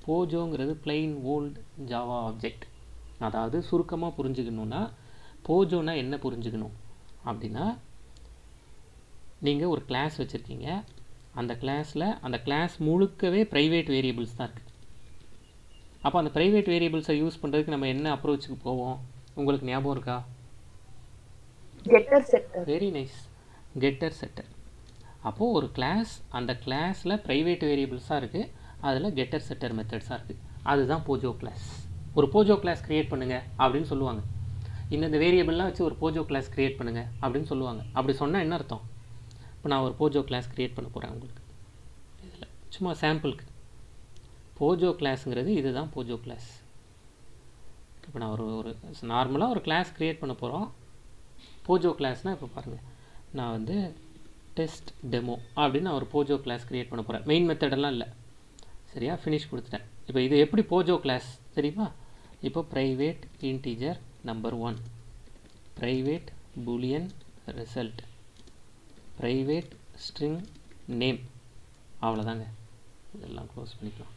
போஜோங்கிறது plain old ஜாவா ஆப்ஜெக்ட். அதாவது சுருக்கமாக புரிஞ்சுக்கணுன்னா போஜோனா என்ன புரிஞ்சுக்கணும் அப்படின்னா, நீங்கள் ஒரு கிளாஸ் வச்சுருக்கீங்க, அந்த கிளாஸில் அந்த கிளாஸ் முழுக்கவே ப்ரைவேட் வேரியபிள்ஸ் தான் இருக்குது. அப்போ அந்த ப்ரைவேட் வேரியபிள்ஸை யூஸ் பண்ணுறதுக்கு நம்ம என்ன அப்ரோச்சுக்கு போவோம்? உங்களுக்கு ஞாபகம் இருக்கா? getter setter. Very nice, getter setter. அப்போது ஒரு கிளாஸ், அந்த கிளாஸில் ப்ரைவேட் வேரியபிள்ஸாக இருக்குது, அதில் கெட்டர் செட்டர் மெத்தட்ஸாக இருக்குது. அதுதான் போஜோ கிளாஸ். ஒரு போஜோ கிளாஸ் க்ரியேட் பண்ணுங்கள் அப்படின்னு சொல்லுவாங்க. இந்த வேரியபிள்லாம் வச்சு ஒரு போஜோ கிளாஸ் க்ரியேட் பண்ணுங்கள் அப்படின்னு சொல்லுவாங்க. அப்படி சொன்னால் என்ன அர்த்தம்? இப்போ நான் ஒரு போஜோ கிளாஸ் க்ரியேட் பண்ண போகிறேன் உங்களுக்கு இதில், சும்மா சாம்பிளுக்கு. போஜோ கிளாஸுங்கிறது இதுதான் போஜோ கிளாஸ். இப்போ நான் ஒரு ஒரு நார்மலாக ஒரு கிளாஸ் க்ரியேட் பண்ண போகிறோம். போஜோ கிளாஸ்னால் இப்போ பாருங்கள், நான் வந்து டெஸ்ட் டெமோ அப்படின்னு நான் ஒரு போஜோ கிளாஸ் க்ரியேட் பண்ண போகிறேன். மெயின் மெத்தடெல்லாம் இல்லை, சரியா? ஃபினிஷ் கொடுத்துட்டேன். இப்போ இது எப்படி போஜோ கிளாஸ் தெரியுமா? இப்போ private integer number one, private boolean result, private string name, அவ்வளோதாங்க. இதெல்லாம் க்ளோஸ் பண்ணிக்கலாம்.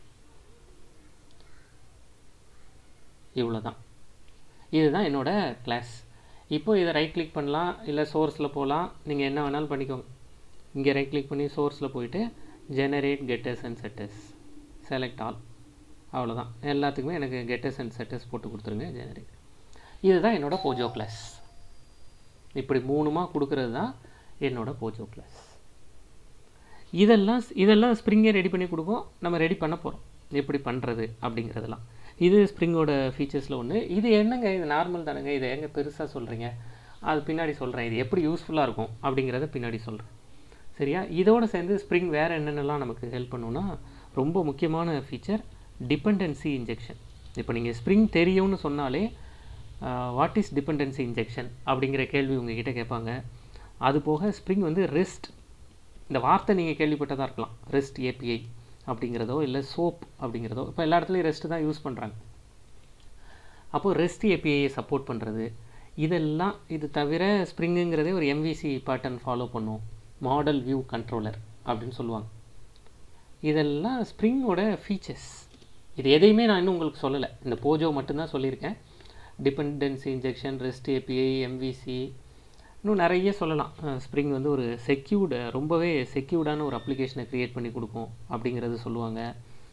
இவ்வளோ தான், இதுதான் என்னோடய கிளாஸ். இப்போ இதை ரைட் கிளிக் பண்ணலாம், இல்லை சோர்ஸில் போகலாம், நீங்கள் என்ன வேணாலும் பண்ணிக்கோங்க. இங்கே ரைட் கிளிக் பண்ணி சோர்ஸில் போயிட்டு generate getters and setters, select all, அவ்வளோதான். எல்லாத்துக்குமே எனக்கு கெட்டர்ஸ் அண்ட் செட்டர்ஸ் போட்டு கொடுத்துருங்க, ஜெனரேட். இதுதான் என்னோடய போஜோ கிளாஸ். இப்படி மூணுமா கொடுக்கறது தான் என்னோடய போஜோ கிளாஸ். இதெல்லாம் இதெல்லாம் ஸ்ப்ரிங்கை ரெடி பண்ணி கொடுக்கும், நம்ம ரெடி பண்ண போகிறோம் எப்படி பண்ணுறது அப்படிங்கிறதெல்லாம். இது ஸ்ப்ரிங்கோட ஃபீச்சர்ஸில் ஒன்று. இது என்னங்க, இது நார்மல் தானுங்க, இதை எங்கே பெருசாக சொல்கிறீங்க? அது பின்னாடி சொல்கிறேன். இது எப்படி யூஸ்ஃபுல்லாக இருக்கும் அப்படிங்கிறத பின்னாடி சொல்கிறேன், சரியா? இதோடு சேர்ந்து ஸ்ப்ரிங் வேறு என்னென்னலாம் நமக்கு ஹெல்ப் பண்ணுன்னா, ரொம்ப முக்கியமான ஃபீச்சர் டிபெண்டன்சி இன்ஜெக்ஷன். இப்போ நீங்கள் ஸ்ப்ரிங் தெரியும்னு சொன்னாலே வாட் இஸ் டிபெண்டன்சி இன்ஜெக்ஷன் அப்படிங்கிற கேள்வி உங்ககிட்ட கேட்பாங்க. அது போக ஸ்ப்ரிங் வந்து ரெஸ்ட், இந்த வார்த்தை நீங்கள் கேள்விப்பட்டதாக இருக்கலாம், ரெஸ்ட் ஏபிஐ அப்படிங்கிறதோ இல்லை சோப் அப்படிங்கிறதோ. இப்போ எல்லா இடத்துலையும் ரெஸ்ட்டு தான் யூஸ் பண்ணுறாங்க. அப்போது ரெஸ்ட் ஏபிஐயை சப்போர்ட் பண்ணுறது, இதெல்லாம். இது தவிர ஸ்ப்ரிங்குங்கிறதே ஒரு எம்விசி பேட்டர்ன் ஃபாலோ பண்ணும், மாடல் வியூ கண்ட்ரோலர் அப்படின்னு சொல்லுவாங்க. இதெல்லாம் ஸ்ப்ரிங்கோட ஃபீச்சர்ஸ். இது எதையுமே நான் இன்னும் உங்களுக்கு சொல்லலை, இந்த போஜோ மட்டும்தான் சொல்லியிருக்கேன். Dependency injection, REST API, MVC, இன்னும் நிறைய சொல்லலாம். ஸ்ப்ரிங் வந்து ஒரு செக்யூர்டு, ரொம்பவே செக்யூர்டான ஒரு அப்ளிகேஷனை க்ரியேட் பண்ணி கொடுக்கும் அப்படிங்கிறது சொல்லுவாங்க.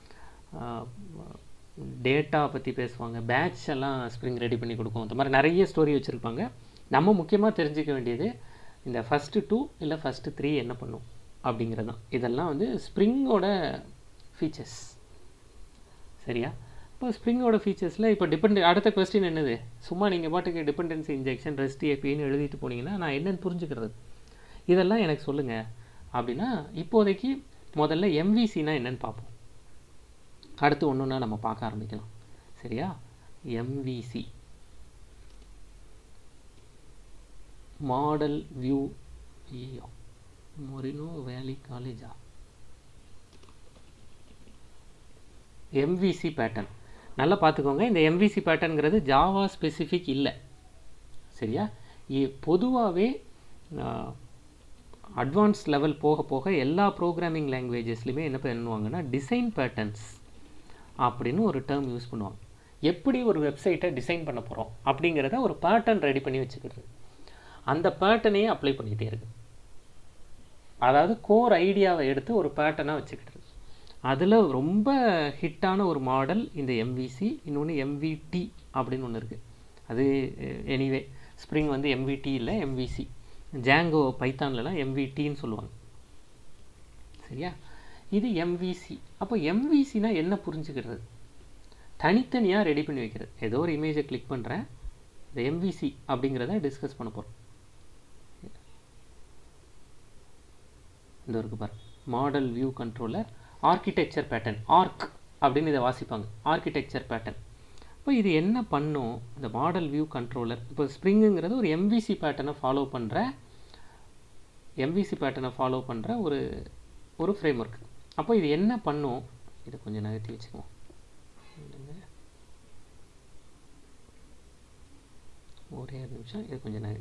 டேட்டா பற்றி பேசுவாங்க, பேட்ச் எல்லாம் ஸ்ப்ரிங் ரெடி பண்ணி கொடுக்கும். இந்த மாதிரி நிறைய ஸ்டோரி வச்சுருப்பாங்க. நம்ம முக்கியமாக தெரிஞ்சிக்க வேண்டியது இந்த ஃபஸ்ட்டு டூ இல்லை ஃபஸ்ட்டு த்ரீ என்ன பண்ணும் அப்படிங்கிறது தான். இதெல்லாம் வந்து ஸ்ப்ரிங்கோட ஃபீச்சர்ஸ், சரியா? இப்போ ஸ்ப்ரிங்கோட ஃபீச்சர்ஸில் இப்போ டிபெண்ட் அடுத்த கொஸ்டின் என்னது? சும்மா நீங்கள் பாட்டுக்கு டிபெண்டன்சி இன்ஜெக்ஷன், ரெஸ்ட் ஏபின்னு எழுதிட்டு போனீங்கன்னா நான் என்னென்னு புரிஞ்சுக்கிறது? இதெல்லாம் எனக்கு சொல்லுங்கள் அப்படின்னா, இப்போதைக்கு முதல்ல எம்விசினா என்னென்னு பார்ப்போம். அடுத்து ஒன்று ஒன்றா நம்ம பார்க்க ஆரம்பிக்கலாம், சரியா? எம்விசி, மாடல் வியூ மொரினோ வேலி காலேஜா, எம்விசி பேட்டர்ன். நல்லா பார்த்துக்கோங்க, இந்த எம்விசி பேட்டர்னுங்கிறது ஜாவா ஸ்பெசிஃபிக் இல்லை, சரியா? பொதுவாகவே அட்வான்ஸ் லெவல் போக போக எல்லா ப்ரோக்ராமிங் லாங்குவேஜஸ்லையுமே என்ன பண்ணுவாங்கன்னா டிசைன் பேட்டர்ன்ஸ் அப்படின்னு ஒரு டேர்ம் யூஸ் பண்ணுவாங்க. எப்படி ஒரு வெப்சைட்டை டிசைன் பண்ண போகிறோம் அப்படிங்கிறத ஒரு பேட்டர்ன் ரெடி பண்ணி வச்சுக்கிறது, அந்த பேட்டர்னையே அப்ளை பண்ணிகிட்டே இருக்கு. அதாவது கோர் ஐடியாவை எடுத்து ஒரு பேட்டர்னாக வச்சுக்கிட்டு, அதில் ரொம்ப ஹிட்டான ஒரு மாடல் இந்த எம்விசி. இன்னொன்று எம்விடி அப்படின்னு ஒன்று இருக்குது. அது எனிவே ஸ்ப்ரிங் வந்து எம்விடி இல்லை, எம்விசி. ஜாங்கோ பைத்தான்லலாம் எம்விடின்னு சொல்லுவாங்க, சரியா? இது எம்விசி. அப்போ எம்விசினா என்ன புரிஞ்சுக்கிறது? தனித்தனியாக ரெடி பண்ணி வைக்கிறது. ஏதோ ஒரு இமேஜை கிளிக் பண்ணுறேன், இந்த எம்விசி அப்படிங்கிறத டிஸ்கஸ் பண்ண போகிறோம். இந்த இருக்குது பாருங்க, model view controller architecture pattern, arch அப்படின்னு இதை வாசிப்பாங்க, ஆர்கிடெக்சர் பேட்டர்ன். இப்போ இது என்ன பண்ணும்? இந்த மாடல் வியூ கண்ட்ரோலர், இப்போ ஸ்ப்ரிங்குங்கிறது ஒரு எம்விசி பேட்டர்னை ஃபாலோ பண்ணுற எம்விசி பேட்டர்னை ஃபாலோ பண்ணுற ஒரு ஒரு ஃப்ரேம் ஒர்க். அப்போ இது என்ன பண்ணும்? இதை கொஞ்சம் நகர்த்தி வச்சுக்குவோம். ஒரே ஒரு நிமிஷம், இது கொஞ்சம் நகர்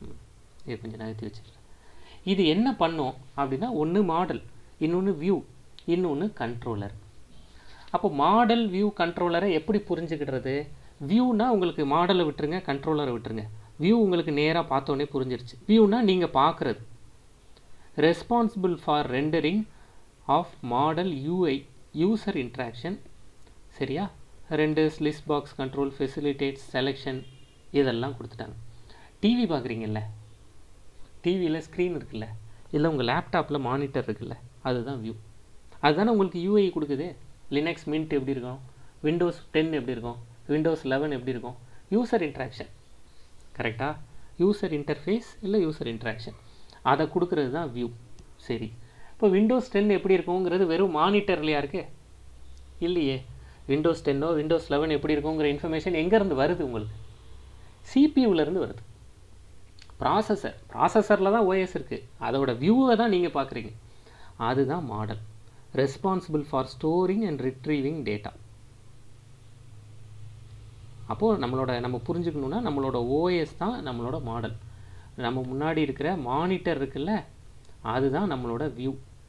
இது கொஞ்சம் நகர்த்தி வச்சுக்கிறேன். இது என்ன பண்ணும் அப்படின்னா, ஒன்று மாடல், இன்னொன்று வியூ. இன்னொன்று கண்ட்ரோலர். அப்போ மாடல் வியூ கண்ட்ரோலரை எப்படி புரிஞ்சுக்கிடுறது? வியூனா உங்களுக்கு மாடலை விட்டுருங்க, கண்ட்ரோலரை விட்டுருங்க. வியூ உங்களுக்கு நேராக பார்த்தோன்னே புரிஞ்சிருச்சு. வியூனா நீங்கள் பார்க்குறது. Responsible for rendering of model UI user interaction. சரியா? ரெண்டு list box control, facilitates, selection இதெல்லாம் கொடுத்துட்டாங்க. டிவி பார்க்குறீங்கல்ல, டிவியில் ஸ்க்ரீன் இருக்குல்ல, இல்லை உங்கள் லேப்டாப்பில் மானிட்டர் இருக்குல்ல, அதுதான் வியூ. அதுதானே உங்களுக்கு யூஐ கொடுக்குது. லினக்ஸ் மின்ட் எப்படி இருக்கும், விண்டோஸ் டென் எப்படி இருக்கும், விண்டோஸ் லெவன் எப்படி இருக்கும்? User interaction. கரெக்டாக? யூசர் இன்டர்ஃபேஸ் இல்லை யூசர் இன்ட்ராக்ஷன், அதை கொடுக்குறது தான் வியூ. சரி, இப்போ விண்டோஸ் டென் எப்படி இருக்குங்கிறது வெறும் மானிட்டர்லையா இருக்குது? இல்லையே. விண்டோஸ் டென்னோ விண்டோஸ் லெவன் எப்படி இருக்குங்கிற இன்ஃபர்மேஷன் எங்கேருந்து வருது உங்களுக்கு? சிபியூலேருந்து வருது. ப்ராசஸர் ப்ராசஸரில் தான் ஓஎஸ் இருக்குது. அதோட வியூவை தான் நீங்கள் பார்க்குறீங்க. அதுதான் model. Responsible for storing and retrieving data. அப்போது நம்மளோட நம்ம புரிஞ்சுக்கணுன்னா நம்மளோட ஓஎஸ் தான் நம்மளோட மாடல். நம்ம முன்னாடி இருக்கிற மானிட்டர் இருக்குல்ல, அதுதான் நம்மளோட வியூ.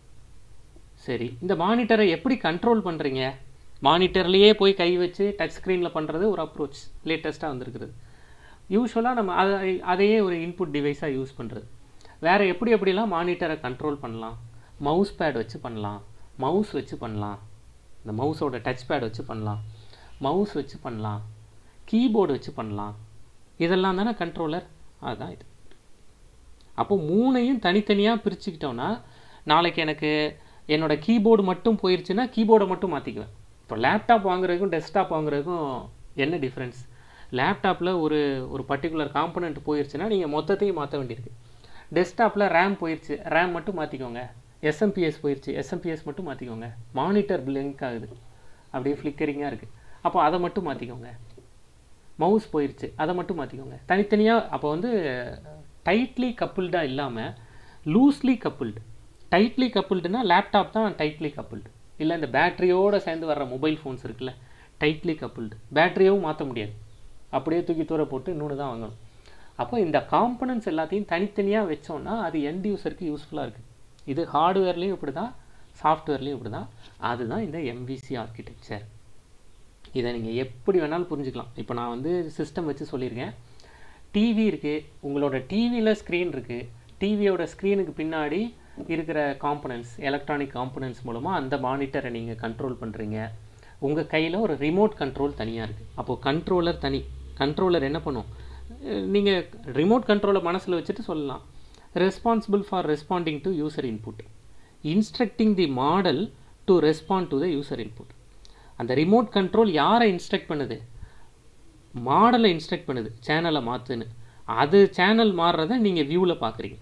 சரி, இந்த மானிட்டரை எப்படி கண்ட்ரோல் பண்ணுறீங்க? மானிட்டர்லேயே போய் கை வச்சு டச் ஸ்க்ரீனில் பண்ணுறது ஒரு அப்ரோச் லேட்டஸ்ட்டாக வந்திருக்குது. யூஸ்வலாக நம்ம அதை அதையே ஒரு இன்புட் டிவைஸாக யூஸ் பண்ணுறது. வேறு எப்படி எப்படிலாம் மானிட்டரை கண்ட்ரோல் பண்ணலாம்? மவுஸ் பேட் வச்சு பண்ணலாம், மவுஸ் வச்சு பண்ணலாம், இந்த மவுஸோட டச் பேட் வச்சு பண்ணலாம், மவுஸ் வச்சு பண்ணலாம், கீபோர்டு வச்சு பண்ணலாம். இதெல்லாம் தானே கண்ட்ரோலர். அதுதான் இது. அப்போ மூணையும் தனித்தனியாக பிரிச்சுக்கிட்டோன்னா நாளைக்கு எனக்கு என்னோடய கீபோர்டு மட்டும் போயிடுச்சுன்னா கீபோர்டை மட்டும் மாற்றிக்குவேன். இப்போ லேப்டாப் வாங்குறதுக்கும் டெஸ்க்டாப் வாங்குறதுக்கும் என்ன டிஃப்ரென்ஸ்? லேப்டாப்பில் ஒரு ஒரு பர்டிகுலர் காம்பனண்ட் போயிடுச்சுன்னா நீங்கள் மொத்தத்தையும் மாற்ற வேண்டியிருக்கு. டெஸ்க்டாப்பில் ரேம் போயிடுச்சு, ரேம் மட்டும் மாற்றிக்கோங்க. எஸ்எம்பிஎஸ் போயிடுச்சு, எஸ்எம்பிஎஸ் மட்டும் மாற்றிக்கோங்க. மானிட்டர் பிளிங்க் ஆகுது, அப்படியே ஃப்ளிக்கரிங்காக இருக்குது, அப்போ அதை மட்டும் மாற்றிக்கோங்க. மவுஸ் போயிடுச்சு, அதை மட்டும் மாற்றிக்கோங்க. தனித்தனியாக அப்போ வந்து டைட்லி கப்புல்டாக இல்லாமல் லூஸ்லி கப்புல்டு. டைட்லி கப்புல்டுனா லேப்டாப் தான் டைட்லி கப்புல்டு. இல்லை இந்த பேட்டரியோடு சேர்ந்து வர்ற மொபைல் ஃபோன்ஸ் இருக்குல்ல, டைட்லி கப்புல்டு. பேட்டரியவும் மாற்ற முடியாது, அப்படியே தூக்கி தூர போட்டு இன்னொன்று தான் வாங்கணும். அப்போ இந்த காம்பனன்ட்ஸ் எல்லாத்தையும் தனித்தனியாக வச்சோன்னா அது எண்ட் யூஸருக்கு யூஸ்ஃபுல்லாக இருக்குது. இது ஹார்ட்வேர்லேயும் இப்படி தான், சாஃப்ட்வேர்லேயும் இப்படி தான். அதுதான் இந்த எம்விசி ஆர்கிடெக்சர். இதை நீங்கள் எப்படி வேணாலும் புரிஞ்சுக்கலாம். இப்போ நான் வந்து சிஸ்டம் வச்சு சொல்லியிருக்கேன். டிவி இருக்குது, உங்களோட டிவியில் ஸ்க்ரீன் இருக்குது. டிவியோட ஸ்க்ரீனுக்கு பின்னாடி இருக்கிற காம்பனன்ட்ஸ், எலக்ட்ரானிக் காம்பனன்ட்ஸ் மூலமாக அந்த மானிட்டரை நீங்கள் கண்ட்ரோல் பண்ணுறீங்க. உங்கள் கையில் ஒரு ரிமோட் கண்ட்ரோல் தனியாக இருக்குது. அப்போது கண்ட்ரோலர் தனி. கண்ட்ரோலர் என்ன பண்ணும்? நீங்கள் ரிமோட் கண்ட்ரோலை மனசில் வச்சுட்டு சொல்லலாம். Responsible for responding to user input, instructing the model to respond to the user input. அந்த ரிமோட் கண்ட்ரோல் யாரை இன்ஸ்ட்ரக்ட் பண்ணுது? மாடலை இன்ஸ்ட்ரக்ட் பண்ணுது, சேனலை மாற்றுன்னு. அது சேனல் மாறுறத நீங்கள் வியூவில் பார்க்குறீங்க.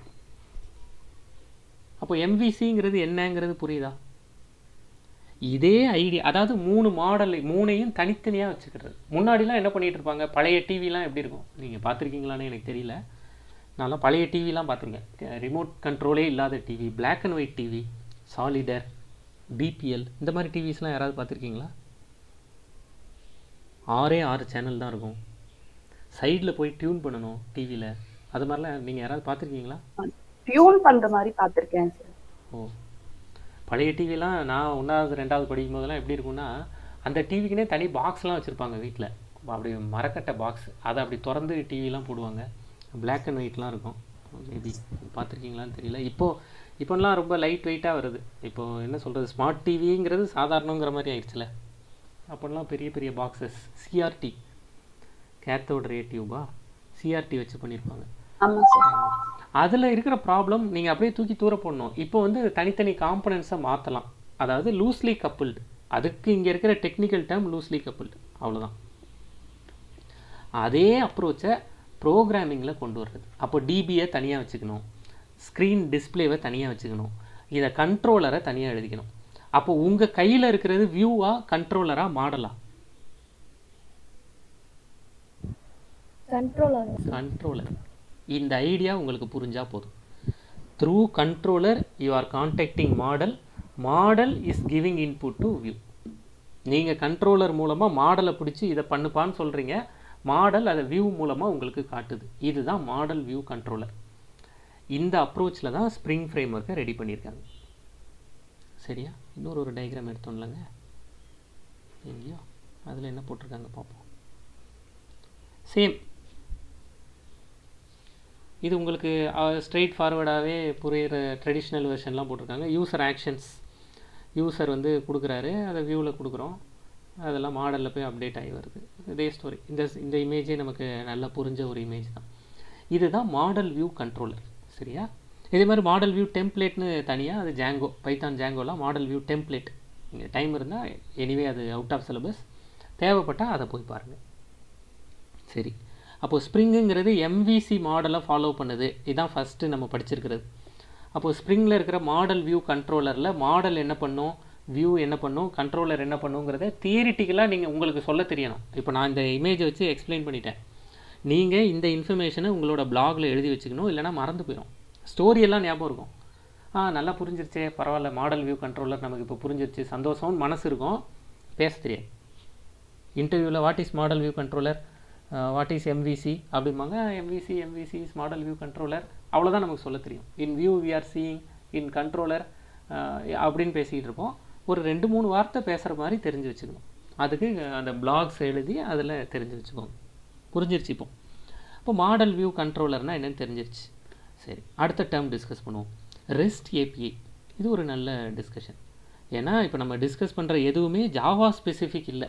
அப்போ எம்விசிங்கிறது என்னங்கிறது புரியுதா? இதே ஐடியா, அதாவது மூணு மாடலை மூணையும் தனித்தனியாக வச்சுக்கிறது. முன்னாடிலாம் என்ன பண்ணிகிட்டு இருப்பாங்க? பழைய டிவிலாம் எப்படி இருக்கும் நீங்கள் பார்த்துருக்கீங்களான்னு எனக்கு தெரியல. நான்லாம் பழைய டிவிலாம் பார்த்துருக்கேன். ரிமோட் கண்ட்ரோலே இல்லாத TV, black and white TV, Solidaire, BPL, இந்த மாதிரி டிவிஸ்லாம் யாராவது பார்த்துருக்கீங்களா? ஆறே ஆறு சேனல் தான் இருக்கும். சைடில் போய் டியூன் பண்ணணும் டிவியில். அது மாதிரிலாம் நீங்கள் யாராவது பார்த்துருக்கீங்களா? டியூன் பண்ணுற மாதிரி பார்த்துருக்கேன் சார். ஓ, பழைய டிவிலாம் நான் ஒன்றாவது ரெண்டாவது படிக்கும் போதெல்லாம் எப்படி இருக்குன்னா, அந்த டிவிக்குனே தனி பாக்ஸ்லாம் வச்சுருப்பாங்க வீட்டில். அப்படி மரக்கட்டை பாக்ஸ், அதை அப்படி திறந்து டிவிலாம் போடுவாங்க. பிளாக் அண்ட் ஒயிட்லாம் இருக்கும். மேபி பார்த்துருக்கீங்களான்னு தெரியல. இப்போது இப்போலாம் ரொம்ப லைட் வெயிட்டாக வருது. இப்போது என்ன சொல்கிறது, ஸ்மார்ட் டிவிங்கிறது சாதாரணங்கிற மாதிரி ஆயிடுச்சுல. அப்போல்லாம் பெரிய பெரிய பாக்ஸஸ், சிஆர்டி, கேத்தோட் ரே டியூபா, சிஆர்டி வச்சு பண்ணியிருப்பாங்க. அதில் இருக்கிற ப்ராப்ளம் நீங்கள் அப்படியே தூக்கி தூர போடணும். இப்போ வந்து தனித்தனி காம்பனன்ட்ஸை மாற்றலாம். அதாவது லூஸ்லி கப்புல்டு. அதுக்கு இங்கே இருக்கிற டெக்னிக்கல் டேர்ம் லூஸ்லி கப்புல்டு, அவ்வளோதான். அதே அப்ரோச்சை ப்ரோக்ராமிங்கில் கொண்டு வர்றது. அப்போ டிபியை தனியாக வச்சுக்கணும், ஸ்க்ரீன் டிஸ்பிளேவை தனியாக வச்சுக்கணும், இதை கண்ட்ரோலரை தனியாக எழுதிக்கணும். அப்போ உங்கள் கையில் இருக்கிறது வியூவா, கண்ட்ரோலரா, மாடலா? கண்ட்ரோலர். கண்ட்ரோலர். இந்த ஐடியா உங்களுக்கு புரிஞ்சால் போதும். Through controller you are contacting model, model is giving input to view. நீங்கள் கண்ட்ரோலர் மூலமாக மாடலை பிடிச்சி இதை பண்ணுப்பான்னு சொல்கிறீங்க, மாடல் அதை வியூ மூலமாக உங்களுக்கு காட்டுது. இதுதான் மாடல் வியூ கண்ட்ரோலர். இந்த அப்ரோச்சில் தான் ஸ்ப்ரிங் ஃப்ரேம் ஒர்க்கை ரெடி பண்ணியிருக்காங்க. சரியா? இன்னொரு ஒரு டயக்ராம் எடுத்தோம்லங்க எங்கேயோ, அதில் என்ன போட்டிருக்காங்க பார்ப்போம். சேம், இது உங்களுக்கு ஸ்ட்ரெயிட் ஃபார்வர்டாகவே புரியிற ட்ரெடிஷ்னல் வெர்ஷன்லாம் போட்டிருக்காங்க. யூசர் ஆக்ஷன்ஸ், யூசர் வந்து கொடுக்குறாரு, அதை வியூவில் கொடுக்குறோம், அதெல்லாம் மாடலில் போய் அப்டேட் ஆகி வருது. இதே ஸ்டோரி. இந்த இந்த இமேஜே நமக்கு நல்லா புரிஞ்ச ஒரு இமேஜ் தான். இதுதான் மாடல் வியூ கண்ட்ரோலர். சரியா? இதே மாதிரி மாடல் வியூ டெம்ப்ளேட்னு தனியாக, அது ஜாங்கோ, பைத்தான் ஜாங்கோலாம் மாடல் வியூ டெம்ப்ளேட். நீங்கள் டைம் இருந்தால் எனிவே அது அவுட் ஆஃப் சிலபஸ், தேவைப்பட்டால் அதை போய் பாருங்கள். சரி, அப்போது ஸ்ப்ரிங்குங்கிறது எம்விசி மாடலை ஃபாலோ பண்ணுது. இதுதான் ஃபஸ்ட்டு நம்ம படிச்சிருக்கிறது. அப்போது ஸ்ப்ரிங்கில் இருக்கிற மாடல் வியூ கண்ட்ரோலரில் மாடல் என்ன பண்ணும், வியூ என்ன பண்ணும், கண்ட்ரோலர் என்ன பண்ணுங்கிறத தியரிட்டிக்கலாக நீங்கள் உங்களுக்கு சொல்ல தெரியணும். இப்போ நான் இந்த இமேஜை வச்சு எக்ஸ்பிளைன் பண்ணிட்டேன். நீங்கள் இந்த இன்ஃபர்மேஷனை உங்களோட பிளாகில் எழுதி வச்சுக்கணும், இல்லைனா மறந்து போயிடும். ஸ்டோரியெல்லாம் ஞாபகம் இருக்கும். ஆ நல்லா புரிஞ்சிருச்சே, பரவாயில்ல, மாடல் வியூ கண்ட்ரோலர் நமக்கு இப்போ புரிஞ்சிருச்சு, சந்தோஷம்னு மனசு இருக்கும், பேச தெரியாது. இன்டர்வியூவில் what is model view controller, what is MVC அப்படிம்பாங்க. MVC MVC is model view controller, அவ்வளோதான் நமக்கு சொல்ல தெரியும். In view we are seeing, in controller அப்படின்னு பேசிக்கிட்டு இருப்போம். ஒரு ரெண்டு மூணு வார்த்தை பேசுகிற மாதிரி தெரிஞ்சு வச்சுக்கணும். அதுக்கு அந்த பிளாக்ஸ் எழுதி அதில் தெரிஞ்சு வச்சுக்கோங்க. புரிஞ்சிருச்சு இப்போ. இப்போ மாடல் வியூ கண்ட்ரோலர்னால் என்னென்னு தெரிஞ்சிருச்சு. சரி, அடுத்த டேர்ம் டிஸ்கஸ் பண்ணுவோம். REST API. இது ஒரு நல்ல டிஸ்கஷன். ஏன்னா இப்போ நம்ம டிஸ்கஸ் பண்ணுற எதுவுமே ஜாவா ஸ்பெசிஃபிக் இல்லை.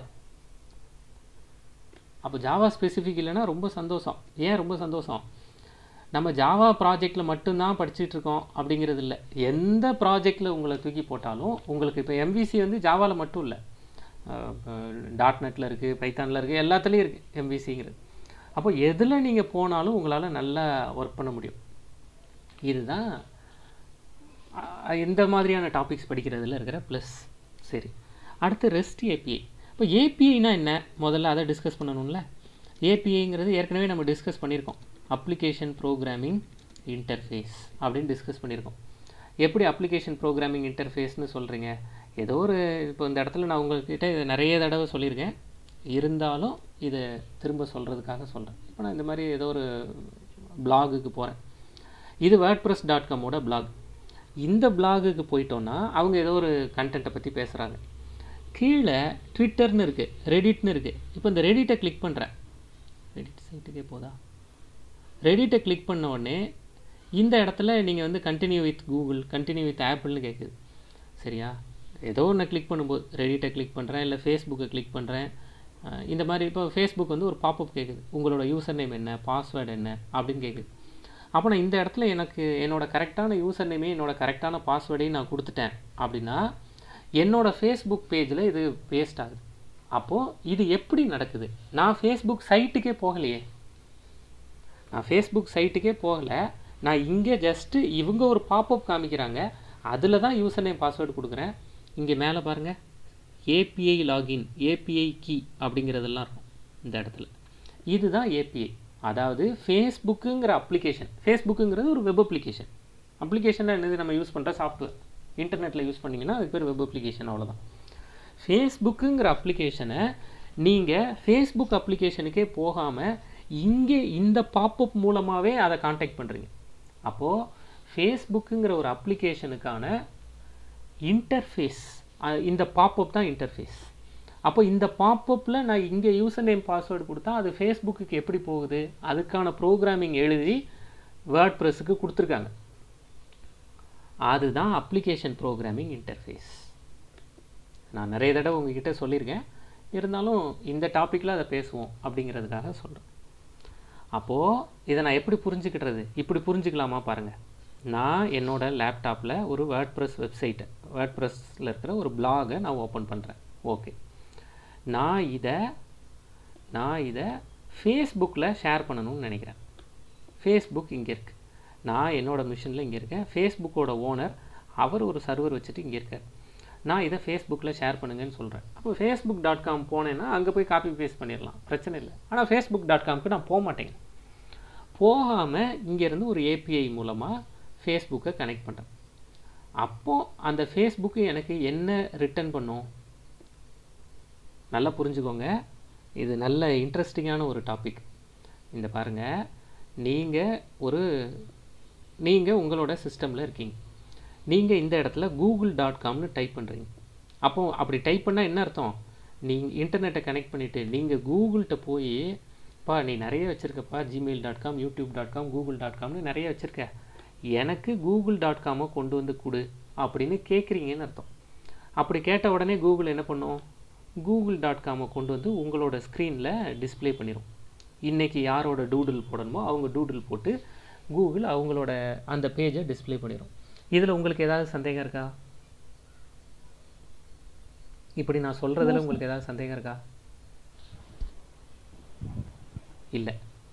அப்போ ஜாவா ஸ்பெசிஃபிக் இல்லைன்னா ரொம்ப சந்தோஷம். ஏன் ரொம்ப சந்தோஷம்? நம்ம ஜாவா ப்ராஜெக்டில் மட்டும்தான் படிச்சுட்டு இருக்கோம் அப்படிங்கிறது இல்லை. எந்த ப்ராஜெக்டில் உங்களை தூக்கி போட்டாலும் உங்களுக்கு இப்போ எம்விசி வந்து ஜாவாவில் மட்டும் இல்லை, டாட் நெட்டில் இருக்குது, பைத்தானில் இருக்குது, எல்லாத்துலேயும் இருக்குது எம்விசிங்கிறது. அப்போ எதில் நீங்கள் போனாலும் உங்களால் நல்லா ஒர்க் பண்ண முடியும். இதுதான் இந்த மாதிரியான டாபிக்ஸ் படிக்கிறதுல இருக்கிற ப்ளஸ். சரி, அடுத்து ரெஸ்ட் ஏபிஐ. இப்போ ஏபிஐனா என்ன, முதல்ல அதை டிஸ்கஸ் பண்ணணும்ல. ஏபிஐங்கிறது ஏற்கனவே நம்ம டிஸ்கஸ் பண்ணியிருக்கோம். அப்ளிகேஷன் ப்ரோக்ராமிங் இன்டர்ஃபேஸ் அப்படின்னு டிஸ்கஸ் பண்ணியிருக்கோம். எப்படி அப்ளிகேஷன் ப்ரோக்ராமிங் இன்டர்ஃபேஸ்னு சொல்கிறீங்க? ஏதோ ஒரு இப்போ இந்த இடத்துல நான் உங்கள்கிட்ட இதை நிறைய தடவை சொல்லியிருக்கேன், இருந்தாலும் இதை திரும்ப சொல்கிறதுக்காக சொல்கிறேன். இப்போ நான் இந்த மாதிரி ஏதோ ஒரு பிளாகுக்கு போகிறேன். இது வேர்ட்பிரஸ் டாட் காமோட பிளாக். இந்த பிளாகுக்கு போயிட்டோன்னா அவங்க ஏதோ ஒரு கண்டென்ட்டை பற்றி பேசுகிறாங்க. கீழே ட்விட்டர்னு இருக்குது, ரெடிட்னு இருக்குது. இப்போ இந்த ரெடிட்டை கிளிக் பண்ணுறேன். ரெடிட் சைட்டுக்கே போதா? ரெடிட்டை கிளிக் பண்ண உடனே இந்த இடத்துல நீங்கள் வந்து continue with Google, continue with ஆப்பிள்னு கேட்குது. சரியா? ஏதோ ஒன்று கிளிக் பண்ணும்போது ரெடிட்டை கிளிக் பண்ணுறேன், இல்லை ஃபேஸ்புக்கை கிளிக் பண்ணுறேன். இந்த மாதிரி இப்போ ஃபேஸ்புக் வந்து ஒரு பாப்அப் கேட்குது, உங்களோட யூசர் நேம் என்ன, பாஸ்வேர்டு என்ன அப்படின்னு கேட்குது. அப்போ நான் இந்த இடத்துல எனக்கு என்னோடய கரெக்டான யூசர் நேமே என்னோடய கரெக்டான பாஸ்வேர்டையும் நான் கொடுத்துட்டேன் அப்படின்னா என்னோடய ஃபேஸ்புக் பேஜில் இது பேஸ்ட் ஆகுது. அப்போது இது எப்படி நடக்குது? நான் ஃபேஸ்புக் சைட்டுக்கே போகலையே, நான் ஃபேஸ்புக் சைட்டுக்கே போகலை. நான் இங்கே ஜஸ்ட்டு இவங்க ஒரு பாப்அப் காமிக்கிறாங்க, அதில் தான் யூசர் நேம் பாஸ்வேர்டு கொடுக்குறேன். இங்கே மேலே பாருங்கள், ஏபிஐ லாகின், ஏபிஐ கீ அப்படிங்கிறதெல்லாம் இருக்கும் இந்த இடத்துல. இதுதான் ஏபிஐ. அதாவது ஃபேஸ்புக்குங்கிற அப்ளிகேஷன், ஃபேஸ்புக்குங்கிறது ஒரு வெப் அப்ளிகேஷன். அப்ளிகேஷன் என்னது, நம்ம யூஸ் பண்ணுற சாஃப்ட்வேர். இன்டர்நெட்டில் யூஸ் பண்ணிங்கன்னா அதுக்கு பேர் வெப் அப்ளிகேஷன், அவ்வளோதான். ஃபேஸ்புக்குங்கிற அப்ளிகேஷனை நீங்கள் ஃபேஸ்புக் அப்ளிகேஷனுக்கே போகாமல் இங்கே இந்த பாப்அப் மூலமாகவே அதை கான்டாக்ட் பண்ணுறீங்க. அப்போது ஃபேஸ்புக்குங்கிற ஒரு அப்ளிகேஷனுக்கான இன்டர்ஃபேஸ், இந்த பாப்அப் தான் இன்டர்ஃபேஸ். அப்போ இந்த பாப்அப்பில் நான் இங்கே யூசர் நேம் பாஸ்வேர்டு கொடுத்தா அது ஃபேஸ்புக்கு எப்படி போகுது, அதுக்கான ப்ரோக்ராமிங் எழுதி வேர்ட்பிரஸுக்கு கொடுத்துருக்காங்க. அதுதான் அப்ளிகேஷன் ப்ரோக்ராமிங் இன்டர்ஃபேஸ். நான் நிறைய தடவை உங்ககிட்ட சொல்லியிருக்கேன், இருந்தாலும் இந்த டாப்பிக்கில் அதை பேசுவோம் அப்படிங்கிறதுக்காக சொல்கிறேன். அப்போது இதை நான் எப்படி புரிஞ்சுக்கிட்டுறது, இப்படி புரிஞ்சுக்கலாமா பாருங்கள். நான் என்னோடய லேப்டாப்பில் ஒரு வேர்ட்பிரஸ் வெப்சைட்டை, வேர்ட்பிரஸில் இருக்கிற ஒரு பிளாகை நான் ஓப்பன் பண்ணுறேன். ஓகே, நான் இதை நான் இதை ஃபேஸ்புக்கில் ஷேர் பண்ணணும்னு நினைக்கிறேன். ஃபேஸ்புக் இங்கே இருக்குது, நான் என்னோடய மிஷினில் இங்கே இருக்கேன். ஃபேஸ்புக்கோட ஓனர் அவர் ஒரு சர்வர் வச்சுட்டு இங்கே இருக்கார். நான் இதை ஃபேஸ்புக்கில் ஷேர் பண்ணுங்கன்னு சொல்கிறேன். அப்போ ஃபேஸ்புக் டாட் காம் போனேன்னா அங்கே போய் காப்பி பேஸ்ட் பண்ணிடலாம், பிரச்சனை இல்லை. ஆனால் ஃபேஸ்புக் டாட் காம்க்கு நான் போக மாட்டேங்க. போகாமல் இங்கேருந்து ஒரு ஏபிஐ மூலமாக ஃபேஸ்புக்கை கனெக்ட் பண்ணுறேன். அப்போது அந்த ஃபேஸ்புக்கு எனக்கு என்ன ரிட்டர்ன் பண்ணும்? நல்லா புரிஞ்சுக்கோங்க, இது நல்ல இன்ட்ரெஸ்டிங்கான ஒரு டாபிக். இந்த பாருங்கள், நீங்கள் ஒரு நீங்கள் உங்களோட சிஸ்டமில் இருக்கீங்க. நீங்கள் இந்த இடத்துல கூகுள் டாட் காம்னு டைப் பண்ணுறீங்க. அப்போது அப்படி டைப் பண்ணால் என்ன அர்த்தம்? நீங்கள் இன்டர்நெட்டை கனெக்ட் பண்ணிவிட்டு நீங்கள் கூகுள்கிட்ட போய் பா நீ நிறைய வச்சுருக்கப்பா, Gmail dot com, YouTube dot com, Google dot காம்னு நிறைய வச்சுருக்க, எனக்கு கூகுள் டாட் காமை கொண்டு வந்து கொடு அப்படின்னு கேட்குறீங்கன்னு அர்த்தம். அப்படி கேட்ட உடனே கூகுள் என்ன பண்ணும்? கூகுள் டாட் காமை கொண்டு வந்து உங்களோட ஸ்க்ரீனில் டிஸ்பிளே பண்ணிடும். இன்றைக்கி யாரோட டூடில் போடணுமோ அவங்க டூடில் போட்டு கூகுள் அவங்களோட அந்த பேஜை டிஸ்பிளே பண்ணிடும். இதில் உங்களுக்கு ஏதாவது சந்தேகம் இருக்கா? இப்படி நான் சொல்கிறதுல உங்களுக்கு ஏதாவது சந்தேகம் இருக்கா? இல்லை.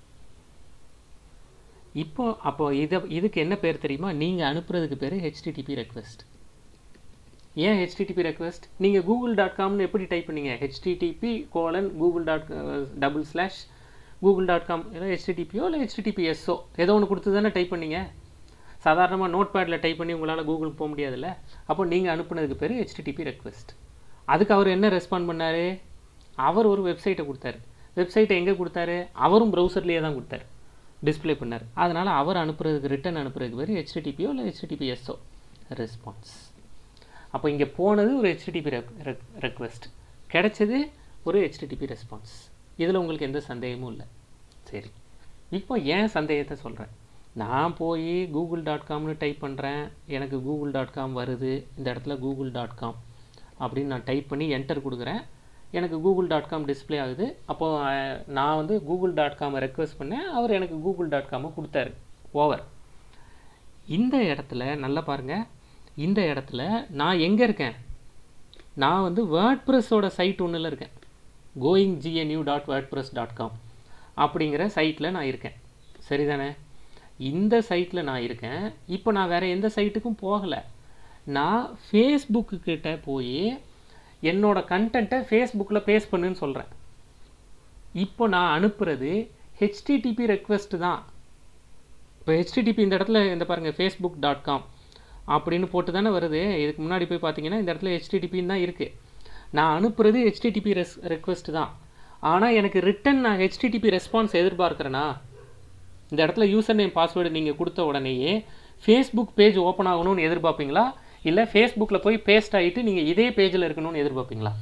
இப்போ அப்போ இதை இதுக்கு என்ன பேர் தெரியுமா? நீங்கள் அனுப்புறதுக்கு பேர் ஹெச்டிடிபி ரெக்வெஸ்ட். ஏன் ஹெச்டிடிபி ரெக்வெஸ்ட்? நீங்கள் கூகுள் டாட் காம்னு எப்படி டைப் பண்ணீங்க? HTTP colon Google dot double slash Google dot com இல்லை ஹெச்டிடிபியோ இல்லை ஹெச்டிடிபிஎஸ்ஸோ ஏதோ ஒன்று கொடுத்து தானே டைப் பண்ணீங்க. சாதாரணமாக நோட் பேடில் டைப் பண்ணி உங்களால் கூகுள் போக முடியாதுல்ல. அப்போ நீங்கள் அனுப்புனதுக்கு பேர் ஹெச்டிடிபி ரெக்வெஸ்ட். அதுக்கு அவர் என்ன ரெஸ்பாண்ட் பண்ணார்? அவர் ஒரு வெப்சைட்டை கொடுத்தாரு. வெப்சைட்டை எங்கே கொடுத்தாரு? அவரும் ப்ரௌசர்லேயே தான் கொடுத்தாரு, டிஸ்பிளே பண்ணார். அதனால் அவர் அனுப்புறதுக்கு ரிட்டன் அனுப்புறதுக்கு பேர் ஹெச்டிடிபியோ இல்லை ஹெச்டிடிபிஎஸ்ஸோ ரெஸ்பான்ஸ். அப்போ இங்கே போனது ஒரு ஹெச்டிடிபி ரெக்வெஸ்ட், கிடைச்சது ஒரு ஹெச்டிடிபி ரெஸ்பான்ஸ். இதில் உங்களுக்கு எந்த சந்தேகமும் இல்லை. சரி, இப்போ ஏன் சந்தேகத்தை சொல்கிறேன். நான் போய் கூகுள் டாட் காம்னு டைப் பண்ணுறேன், எனக்கு கூகுள் டாட் காம் வருது. இந்த இடத்துல கூகுள் டாட் காம் அப்படின்னு நான் டைப் பண்ணி என்டர் கொடுக்குறேன், எனக்கு கூகுள் டாட் காம் டிஸ்பிளே ஆகுது. அப்போது நான் வந்து கூகுள் டாட் காமை ரெக்வெஸ்ட் பண்ணேன், அவர் எனக்கு கூகுள் டாட் காமை கொடுத்தாரு. ஓவர். இந்த இடத்துல நல்லா பாருங்கள், இந்த இடத்துல நான் எங்கே இருக்கேன்? நான் வந்து வேர்ட்பிரஸோட சைட் ஒன்றில் இருக்கேன். Going GNU dot WordPress dot com அப்படிங்கிற சைட்டில் நான் இருக்கேன். சரிதானே? இந்த சைட்டில் நான் இருக்கேன். இப்போ நான் வேறு எந்த சைட்டுக்கும் போகலை. நான் ஃபேஸ்புக்கு கிட்ட போய் என்னோடய கண்டென்ட்டை ஃபேஸ்புக்கில் பேஸ்ட் பண்ணுன்னு சொல்கிறேன். இப்போ நான் அனுப்புகிறது ஹெச்டிடிபி ரெக்வெஸ்ட் தான். இப்போ ஹெச்டிடிபி இந்த இடத்துல இந்த பாருங்கள் ஃபேஸ்புக் டாட் காம் அப்படின்னு போட்டு தானே வருது. இதுக்கு முன்னாடி போய் பார்த்தீங்கன்னா இந்த இடத்துல ஹெச்டிடிபின்னு தான் இருக்குது. நான் அனுப்புறது ஹெச்டிடிபி ரெஸ் ரெக்வெஸ்ட் தான். ஆனால் எனக்கு ரிட்டன் நான் ஹெச்டிடிபி ரெஸ்பான்ஸ் எதிர்பார்க்குறேன்னா, இந்த இடத்துல யூசர் நேம் பாஸ்வேர்டு நீங்கள் கொடுத்த உடனேயே ஃபேஸ்புக் பேஜ் ஓப்பன் ஆகணும்னு எதிர்பார்ப்பீங்களா, இல்லை ஃபேஸ்புக்கில் போய் பேஸ்ட் ஆகிட்டு நீங்கள் இதே பேஜில் இருக்கணும்னு எதிர்பார்ப்பீங்களா?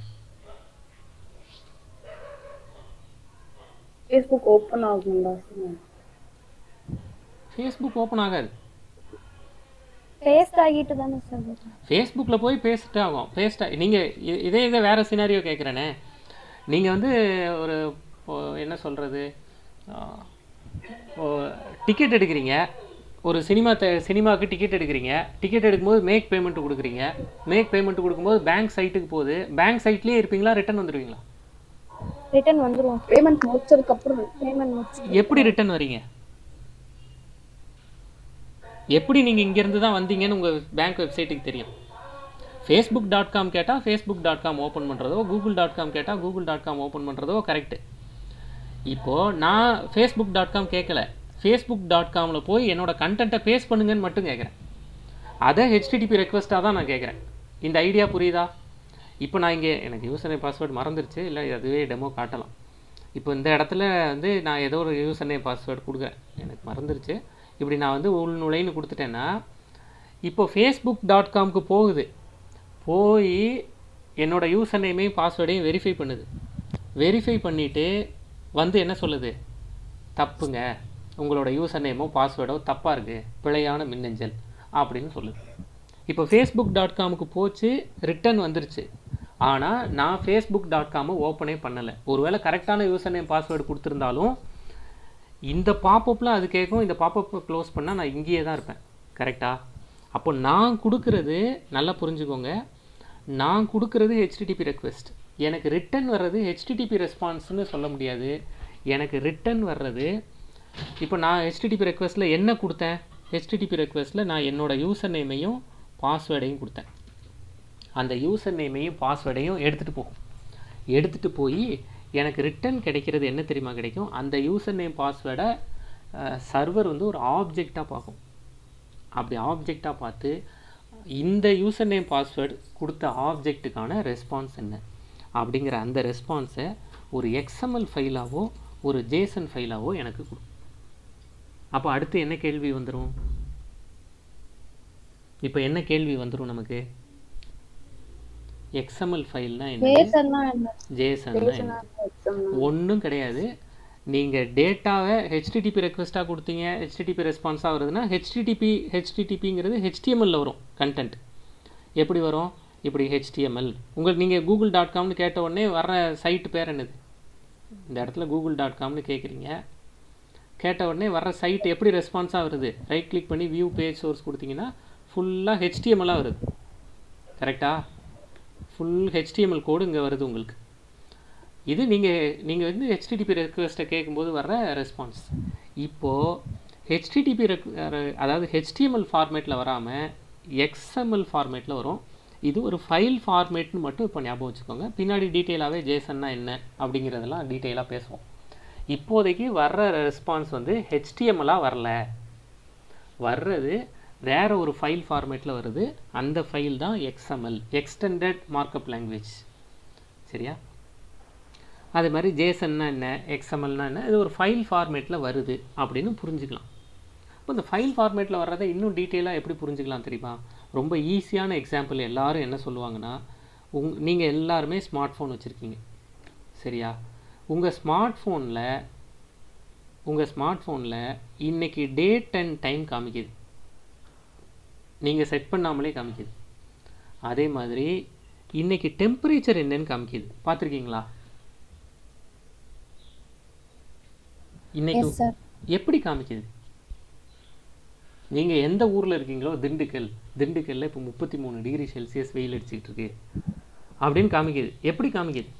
ஃபேஸ்புக் ஓப்பன் ஆகுங்களா? ஃபேஸ்புக் ஓப்பன் ஆகாது. பேஸ்ட் ஆகிட்டு தானே சார். ஃபேஸ்புக்கில் போய் பேஸ்ட் ஆகும். பேஸ்ட் நீங்கள் இதே இதே வேறு சினாரியோ கேட்குறேனே. நீங்கள் வந்து ஒரு என்ன சொல்கிறது, டிக்கெட் எடுக்கிறீங்க, ஒரு சினிமா த சினிமாவுக்கு டிக்கெட் எடுக்கிறீங்க. டிக்கெட் எடுக்கும்போது மேக் பேமெண்ட் கொடுக்குறீங்க. மேக் பேமெண்ட் கொடுக்கும்போது பேங்க் சைட்டுக்கு போகுது. பேங்க் சைட்லேயே இருப்பீங்களா, ரிட்டன் வந்துடுவீங்களா? ரிட்டன் வந்துருவோம். பேமெண்ட் முடிச்சதுக்கப்புறம் பேமெண்ட் முடிச்சு எப்படி ரிட்டன் வரீங்க? எப்படி நீங்கள் இங்கேருந்து தான் வந்தீங்கன்னு உங்கள் பேங்க் வெப்சைட்டுக்கு தெரியும். ஃபேஸ்புக் டாட் காம் கேட்டால் ஃபேஸ்புக் டாட் காம் ஓப்பன் பண்ணுறதோ, கூகுள் டாட் காம் கேட்டால் கூகுள் டாட் காம் ஓப்பன் பண்ணுறதோ கரெக்டு. இப்போது நான் ஃபேஸ்புக் டாட் காம் கேட்கல, ஃபேஸ்புக் டாட் காமில் போய் என்னோட கண்டென்ட்டை பேஸ்ட் பண்ணுங்கன்னு மட்டும் கேட்குறேன். அதை ஹெச்டிடிபி ரெக்வெஸ்ட்டாக தான் நான் கேட்குறேன். இந்த ஐடியா புரியுதா? இப்போ நான் இங்கே எனக்கு யூசர் நேம் பாஸ்வேர்டு மறந்துருச்சு, இல்லை அதுவே டெமோ காட்டலாம். இப்போ இந்த இடத்துல வந்து நான் ஏதோ ஒரு யூசர் நேம் பாஸ்வேர்டு கொடுக்குறேன், எனக்கு மறந்துருச்சு. இப்படி நான் வந்து உள் நுழைன்னு கொடுத்துட்டேன்னா இப்போ ஃபேஸ்புக் டாட் காம்க்கு போகுது. போய் என்னோடய யூசர் நேமையும் பாஸ்வேர்டையும் வெரிஃபை பண்ணுது. வெரிஃபை பண்ணிவிட்டு வந்து என்ன சொல்லுது? தப்புங்க, உங்களோட யூசர் நேமோ பாஸ்வேர்டோ தப்பாக இருக்குது, பிழையான மின்னஞ்சல் அப்படின்னு சொல்லுது. இப்போ ஃபேஸ்புக் டாட் காமுக்கு போச்சு, ரிட்டன் வந்துருச்சு. ஆனால் நான் ஃபேஸ்புக் டாட் காமை ஓப்பனே பண்ணலை. ஒருவேளை கரெக்டான யூசர் நேம் பாஸ்வேர்டு கொடுத்துருந்தாலும் இந்த பாப்பப்பில் அது கேட்கும். இந்த பாப்பப்பை க்ளோஸ் பண்ணால் நான் இங்கேயே தான் இருப்பேன். கரெக்டாக? அப்போ நான் கொடுக்குறது நல்லா புரிஞ்சுக்கோங்க, நான் கொடுக்குறது ஹெச்டிடிபி ரெக்வெஸ்ட். எனக்கு ரிட்டன் வர்றது ஹெச்டிடிபி ரெஸ்பான்ஸ்னு சொல்ல முடியாது. எனக்கு ரிட்டன் வர்றது இப்போ நான் ஹெச்டிடிபி ரெக்வெஸ்ட்டில் என்ன கொடுத்தேன்? ஹெச்டிடிபி ரெக்வெஸ்ட்டில் நான் என்னோடய யூசர் நேமையும் பாஸ்வேர்டையும் கொடுத்தேன். அந்த யூசர் நேமையும் பாஸ்வேர்டையும் எடுத்துகிட்டு போகும். எடுத்துகிட்டு போய் எனக்கு ரிட்டன் கிடைக்கிறது என்ன தெரியுமா கிடைக்கும்? அந்த யூசர் நேம் பாஸ்வேர்டை சர்வர் வந்து ஒரு ஆப்ஜெக்டாக பார்க்கும். அப்படி ஆப்ஜெக்டாக பார்த்து இந்த யூசர் நேம் பாஸ்வேர்டு கொடுத்த ஆப்ஜெக்ட்டுக்கான ரெஸ்பான்ஸ் என்ன அப்படிங்கிற அந்த ரெஸ்பான்ஸை ஒரு எக்ஸ்எம்எல் ஃபைலாவோ ஒரு ஜேசன் ஃபைலாவோ எனக்கு கொடுக்கும். அப்போ அடுத்து என்ன கேள்வி வந்துடும்? இப்போ என்ன கேள்வி வந்துடும் நமக்கு? எக்ஸ்எம்எல் ஃபைல்னா என்னது, ஜேசன்னா என்ன? ஜேசன்னா என்ன? ஒன்றும் கிடையாது. நீங்கள் டேட்டாவை ஹெச்டிடிபி ரெக்வெஸ்ட்டாக கொடுத்தீங்க, ஹெச்டிடிபி ரெஸ்பான்ஸாக வருதுன்னா ஹெச்டிடிபி ஹெச்டிடிபிங்கிறது ஹெச்டிஎம்எல்ல வரும் கண்டென்ட். எப்படி வரும்? இப்படி ஹெச்டிஎம்எல். உங்களுக்கு நீங்கள் கூகுள் டாட் காம்னு கேட்ட உடனே வர்ற சைட்டு பேர் என்னது? இந்த இடத்துல கூகுள் டாட் காம்னு கேட்குறீங்க, கேட்ட உடனே வர்ற சைட் எப்படி ரெஸ்பான்ஸாக வருது? ரைட் கிளிக் பண்ணி வியூ பேஜ் சோர்ஸ் கொடுத்தீங்கன்னா ஃபுல்லாக ஹெச்டிஎம்எல்லாக வருது. கரெக்டாக? ஃபுல் ஹெச்டிஎம்எல் கோடு இங்கே வருது உங்களுக்கு. இது நீங்கள் நீங்கள் வந்து ஹெச்டிடிபி ரெக்வெஸ்ட்டை கேட்கும்போது வர்ற ரெஸ்பான்ஸ். இப்போது ஹெச்டிடிபி ரெக் அதாவது ஹெச்டிஎம்எல் ஃபார்மேட்டில் வராமல் எக்ஸ்எம்எல் ஃபார்மேட்டில் வரும். இது ஒரு ஃபைல் ஃபார்மேட்னு மட்டும் இப்போ ஞாபகம் வச்சுக்கோங்க. பின்னாடி டீட்டெயிலாகவே ஜேசன்னா என்ன அப்படிங்கிறதெல்லாம் டீட்டெயிலாக பேசுவோம். இப்போதைக்கு வர்ற ரெஸ்பான்ஸ் வந்து ஹெச்டிஎம்எல்லாக வரல, வர்றது வேறு ஒரு ஃபைல் ஃபார்மேட்டில் வருது. அந்த ஃபைல் தான் எக்ஸ்எம்எல், எக்ஸ்டெண்டட் மார்க்கப் லாங்குவேஜ். சரியா? அது மாதிரி ஜேசன்னா என்ன, எக்ஸ்எம்எல்னா என்ன, இது ஒரு ஃபைல் ஃபார்மேட்டில் வருது அப்படின்னு புரிஞ்சுக்கலாம். இப்போ இந்த ஃபைல் ஃபார்மேட்டில் வர்றதை இன்னும் டீட்டெயிலாக எப்படி புரிஞ்சுக்கலாம் தெரியுமா? ரொம்ப ஈஸியான எக்ஸாம்பிள். எல்லோரும் என்ன சொல்லுவாங்கன்னா, உங் நீங்கள் எல்லாருமே ஸ்மார்ட் ஃபோன் வச்சுருக்கீங்க. சரியா? உங்கள் ஸ்மார்ட் ஃபோனில் உங்கள் ஸ்மார்ட் ஃபோனில் இன்றைக்கி டேட் அண்ட் டைம் காமிக்குது, நீங்கள் செட் பண்ணாமலே காமிக்குது. அதே மாதிரி இன்றைக்கி டெம்பரேச்சர் என்னன்னு காமிக்குது, பார்த்துருக்கீங்களா? இன்னைக்கு எப்படி காமிக்குது? நீங்கள் எந்த ஊரில் இருக்கீங்களோ, திண்டுக்கல் திண்டுக்கல்ல இப்போ முப்பத்தி மூணு டிகிரி செல்சியஸ் வெயில் அடிச்சுக்கிட்டு இருக்கு அப்படின்னு காமிக்குது. எப்படி காமிக்குது?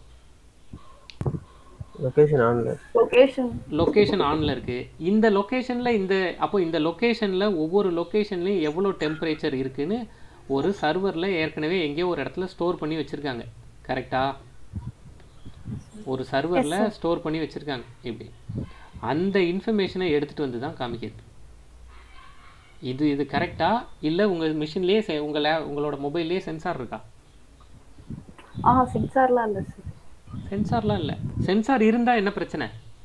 லொகேஷன் ஆன்ல லொகேஷன் லொகேஷன் ஆன்ல இருக்கு. இந்த லொகேஷனில் இந்த அப்போ இந்த லொகேஷனில் ஒவ்வொரு லொகேஷன்லையும் எவ்வளோ டெம்பரேச்சர் இருக்குன்னு ஒரு சர்வரில் ஏற்கனவே எங்கேயோ ஒரு இடத்துல ஸ்டோர் பண்ணி வச்சுருக்காங்க. கரெக்டா? ஒரு சர்வரில் ஸ்டோர் பண்ணி வச்சுருக்காங்க. இப்படி அந்த இன்ஃபர்மேஷனை எடுத்துகிட்டு வந்து தான் காமிக்குது. இது இது கரெக்டா? இல்லை உங்கள் மிஷின்லேயே செ உங்களை உங்களோட மொபைல்லேயே சென்சார் இருக்கா? ஆ சென்சார்லாம் இல்லை சார். சென்சார்லாம் இல்லை. சென்சார் இருந்தால் என்ன பிரச்சனை?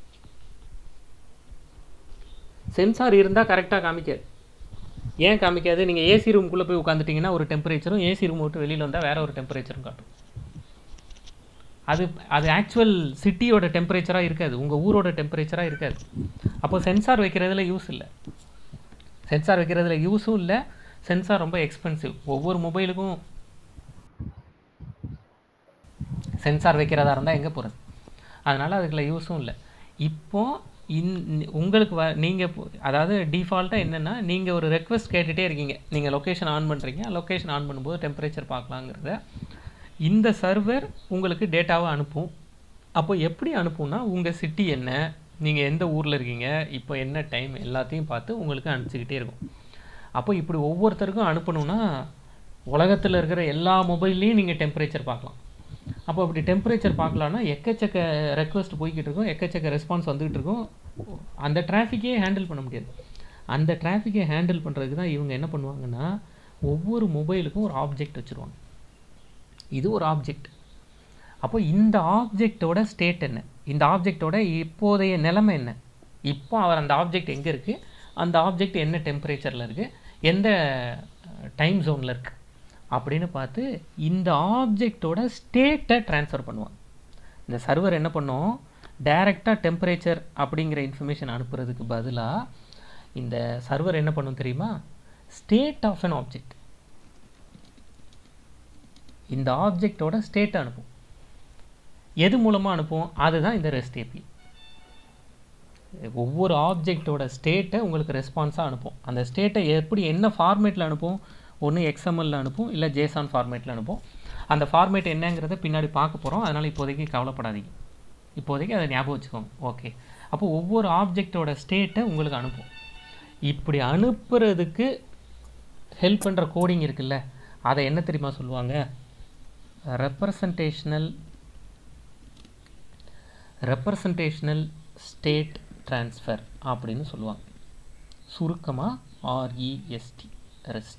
சென்சார் இருந்தால் கரெக்டாக காமிக்காது. ஏன் காமிக்காது? நீங்கள் ஏசி ரூம்குள்ளே போய் உட்காந்துட்டிங்கன்னா ஒரு டெம்பரேச்சரும், ஏசி ரூம் விட்டு வெளியில் வந்தால் வேறு ஒரு டெம்பரேச்சரும் காட்டும். அது அது ஆக்சுவல் சிட்டியோட டெம்பரேச்சராக இருக்காது, உங்கள் ஊரோட டெம்பரேச்சராக இருக்காது. அப்போ சென்சார் வைக்கிறதுல யூஸ் இல்லை. சென்சார் வைக்கிறதுல யூஸும் இல்லை. சென்சார் ரொம்ப எக்ஸ்பென்சிவ். ஒவ்வொரு மொபைலுக்கும் சென்சார் வைக்கிறதா இருந்தால் எங்கே போகிறது? அதனால் அதுக்குள்ள யூஸும் இல்லை. இப்போது இன் உங்களுக்கு வ நீங்கள் அதாவது டிஃபால்ட்டாக என்னென்னா, நீங்கள் ஒரு ரெக்வெஸ்ட் கேட்டுகிட்டே இருக்கீங்க. நீங்கள் லொக்கேஷன் ஆன் பண்ணுறீங்க. லொக்கேஷன் ஆன் பண்ணும்போது டெம்பரேச்சர் பார்க்கலாங்கிறத இந்த சர்வர் உங்களுக்கு டேட்டாவை அனுப்பும். அப்போ எப்படி அனுப்பும்னா, உங்கள் சிட்டி என்ன, நீங்கள் எந்த ஊரில் இருக்கீங்க, இப்போ என்ன டைம், எல்லாத்தையும் பார்த்து உங்களுக்கு அனுப்பிச்சிக்கிட்டே இருக்கும். அப்போ இப்படி ஒவ்வொருத்தருக்கும் அனுப்பணுன்னா உலகத்தில் இருக்கிற எல்லா மொபைல்லையும் நீங்கள் டெம்பரேச்சர் பார்க்கலாம். அப்போ அப்படி டெம்பரேச்சர் பார்க்கலான்னா எக்கச்சக்க ரெக்வெஸ்ட் போய்கிட்டு இருக்கும், எக்கச்சக்க ரெஸ்பான்ஸ் வந்துகிட்டு இருக்கும். அந்த டிராஃபிக்கே ஹேண்டில் பண்ண முடியாது. அந்த டிராஃபிக்கை ஹேண்டில் பண்ணுறதுக்கு தான் இவங்க என்ன பண்ணுவாங்கன்னா, ஒவ்வொரு மொபைலுக்கும் ஒரு ஆப்ஜெக்ட் வச்சுருவாங்க. இது ஒரு ஆப்ஜெக்ட். அப்போ இந்த ஆப்ஜெக்டோட ஸ்டேட் என்ன, இந்த ஆப்ஜெக்டோட இப்போதைய நிலைமை என்ன, இப்போ அவர் அந்த ஆப்ஜெக்ட் எங்கே இருக்குது, அந்த ஆப்ஜெக்ட் என்ன டெம்பரேச்சரில் இருக்குது, எந்த டைம் ஜோனில் இருக்குது அப்படின்னு பார்த்து இந்த ஆப்ஜெக்டோட ஸ்டேட்டை ட்ரான்ஸ்ஃபர் பண்ணுவாங்க. இந்த சர்வர் என்ன பண்ணும், டைரெக்டாக டெம்பரேச்சர் அப்படிங்கிற இன்ஃபர்மேஷன் அனுப்புறதுக்கு பதிலாக இந்த சர்வர் என்ன பண்ணும் தெரியுமா, ஸ்டேட் ஆஃப் அன் ஆப்ஜெக்ட், இந்த ஆப்ஜெக்டோட ஸ்டேட்டை அனுப்பும். எது மூலமாக அனுப்பும்? அதுதான் இந்த ரெஸ்ட் ஏபி. ஒவ்வொரு ஆப்ஜெக்டோட ஸ்டேட்டை உங்களுக்கு ரெஸ்பான்ஸாக அனுப்பும். அந்த ஸ்டேட்டை எப்படி என்ன ஃபார்மேட்டில் அனுப்பும்? ஒன்று எக்ஸ்எம்எல்ல அனுப்பும், இல்லை ஜேசான் ஃபார்மேட்டில் அனுப்பும். அந்த ஃபார்மேட் என்னங்கிறத பின்னாடி பார்க்க போகிறோம். அதனால் இப்போதைக்கு கவலைப்படாதீங்க, இப்போதைக்கு அதை ஞாபகம் வச்சுக்கோங்க. ஓகே, அப்போ ஒவ்வொரு ஆப்ஜெக்டோட ஸ்டேட்டை உங்களுக்கு அனுப்பும். இப்படி அனுப்புறதுக்கு ஹெல்ப் பண்ணுற கோடிங் இருக்குல்ல, அதை என்ன தெரியுமா சொல்லுவாங்க, ரெப்ரசன்டேஷனல் ரெப்ரசன்டேஷனல் ஸ்டேட் ட்ரான்ஸ்ஃபர் அப்படின்னு சொல்லுவாங்க. சுருக்கமாக REST, REST.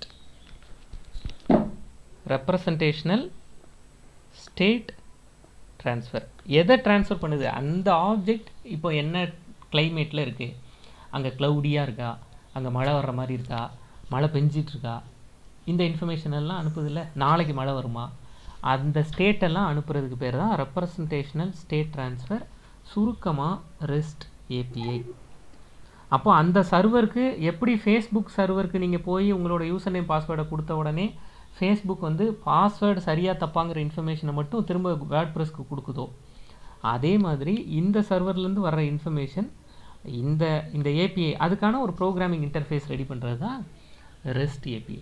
Representational state transfer எதை ட்ரான்ஸ்ஃபர் பண்ணுது? அந்த ஆப்ஜெக்ட் இப்போ என்ன கிளைமேட்டில் இருக்குது, அங்கே க்ளவுடியாக இருக்கா, அங்கே மழை வர்ற மாதிரி இருக்கா, மழை பெஞ்சிட்ருக்கா, இந்த இன்ஃபர்மேஷன் எல்லாம் அனுப்புதில்ல, நாளைக்கு மழை வருமா, அந்த ஸ்டேட்டெல்லாம் அனுப்புறதுக்கு பேர் தான் ரெப்ரசன்டேஷனல் ஸ்டேட் ட்ரான்ஸ்ஃபர், சுருக்கமாக ரெஸ்ட் ஏபிஐ. அப்போ அந்த சர்வருக்கு எப்படி ஃபேஸ்புக் சர்வருக்கு நீங்கள் போய் உங்களோட யூசர் நேம் பாஸ்வேர்டை கொடுத்த உடனே ஃபேஸ்புக் வந்து பாஸ்வேர்டு சரியாக தப்பாங்கிற இன்ஃபர்மேஷனை மட்டும் திரும்ப வேர்ட்பிரஸ்க்கு கொடுக்குதோ, அதே மாதிரி இந்த சர்வர்லேருந்து வர்ற இன்ஃபர்மேஷன் இந்த இந்த ஏபிஐ அதுக்கான ஒரு ப்ரோக்ராமிங் இன்டர்ஃபேஸ் ரெடி பண்ணுறது தான் ரெஸ்ட் ஏபிஐ.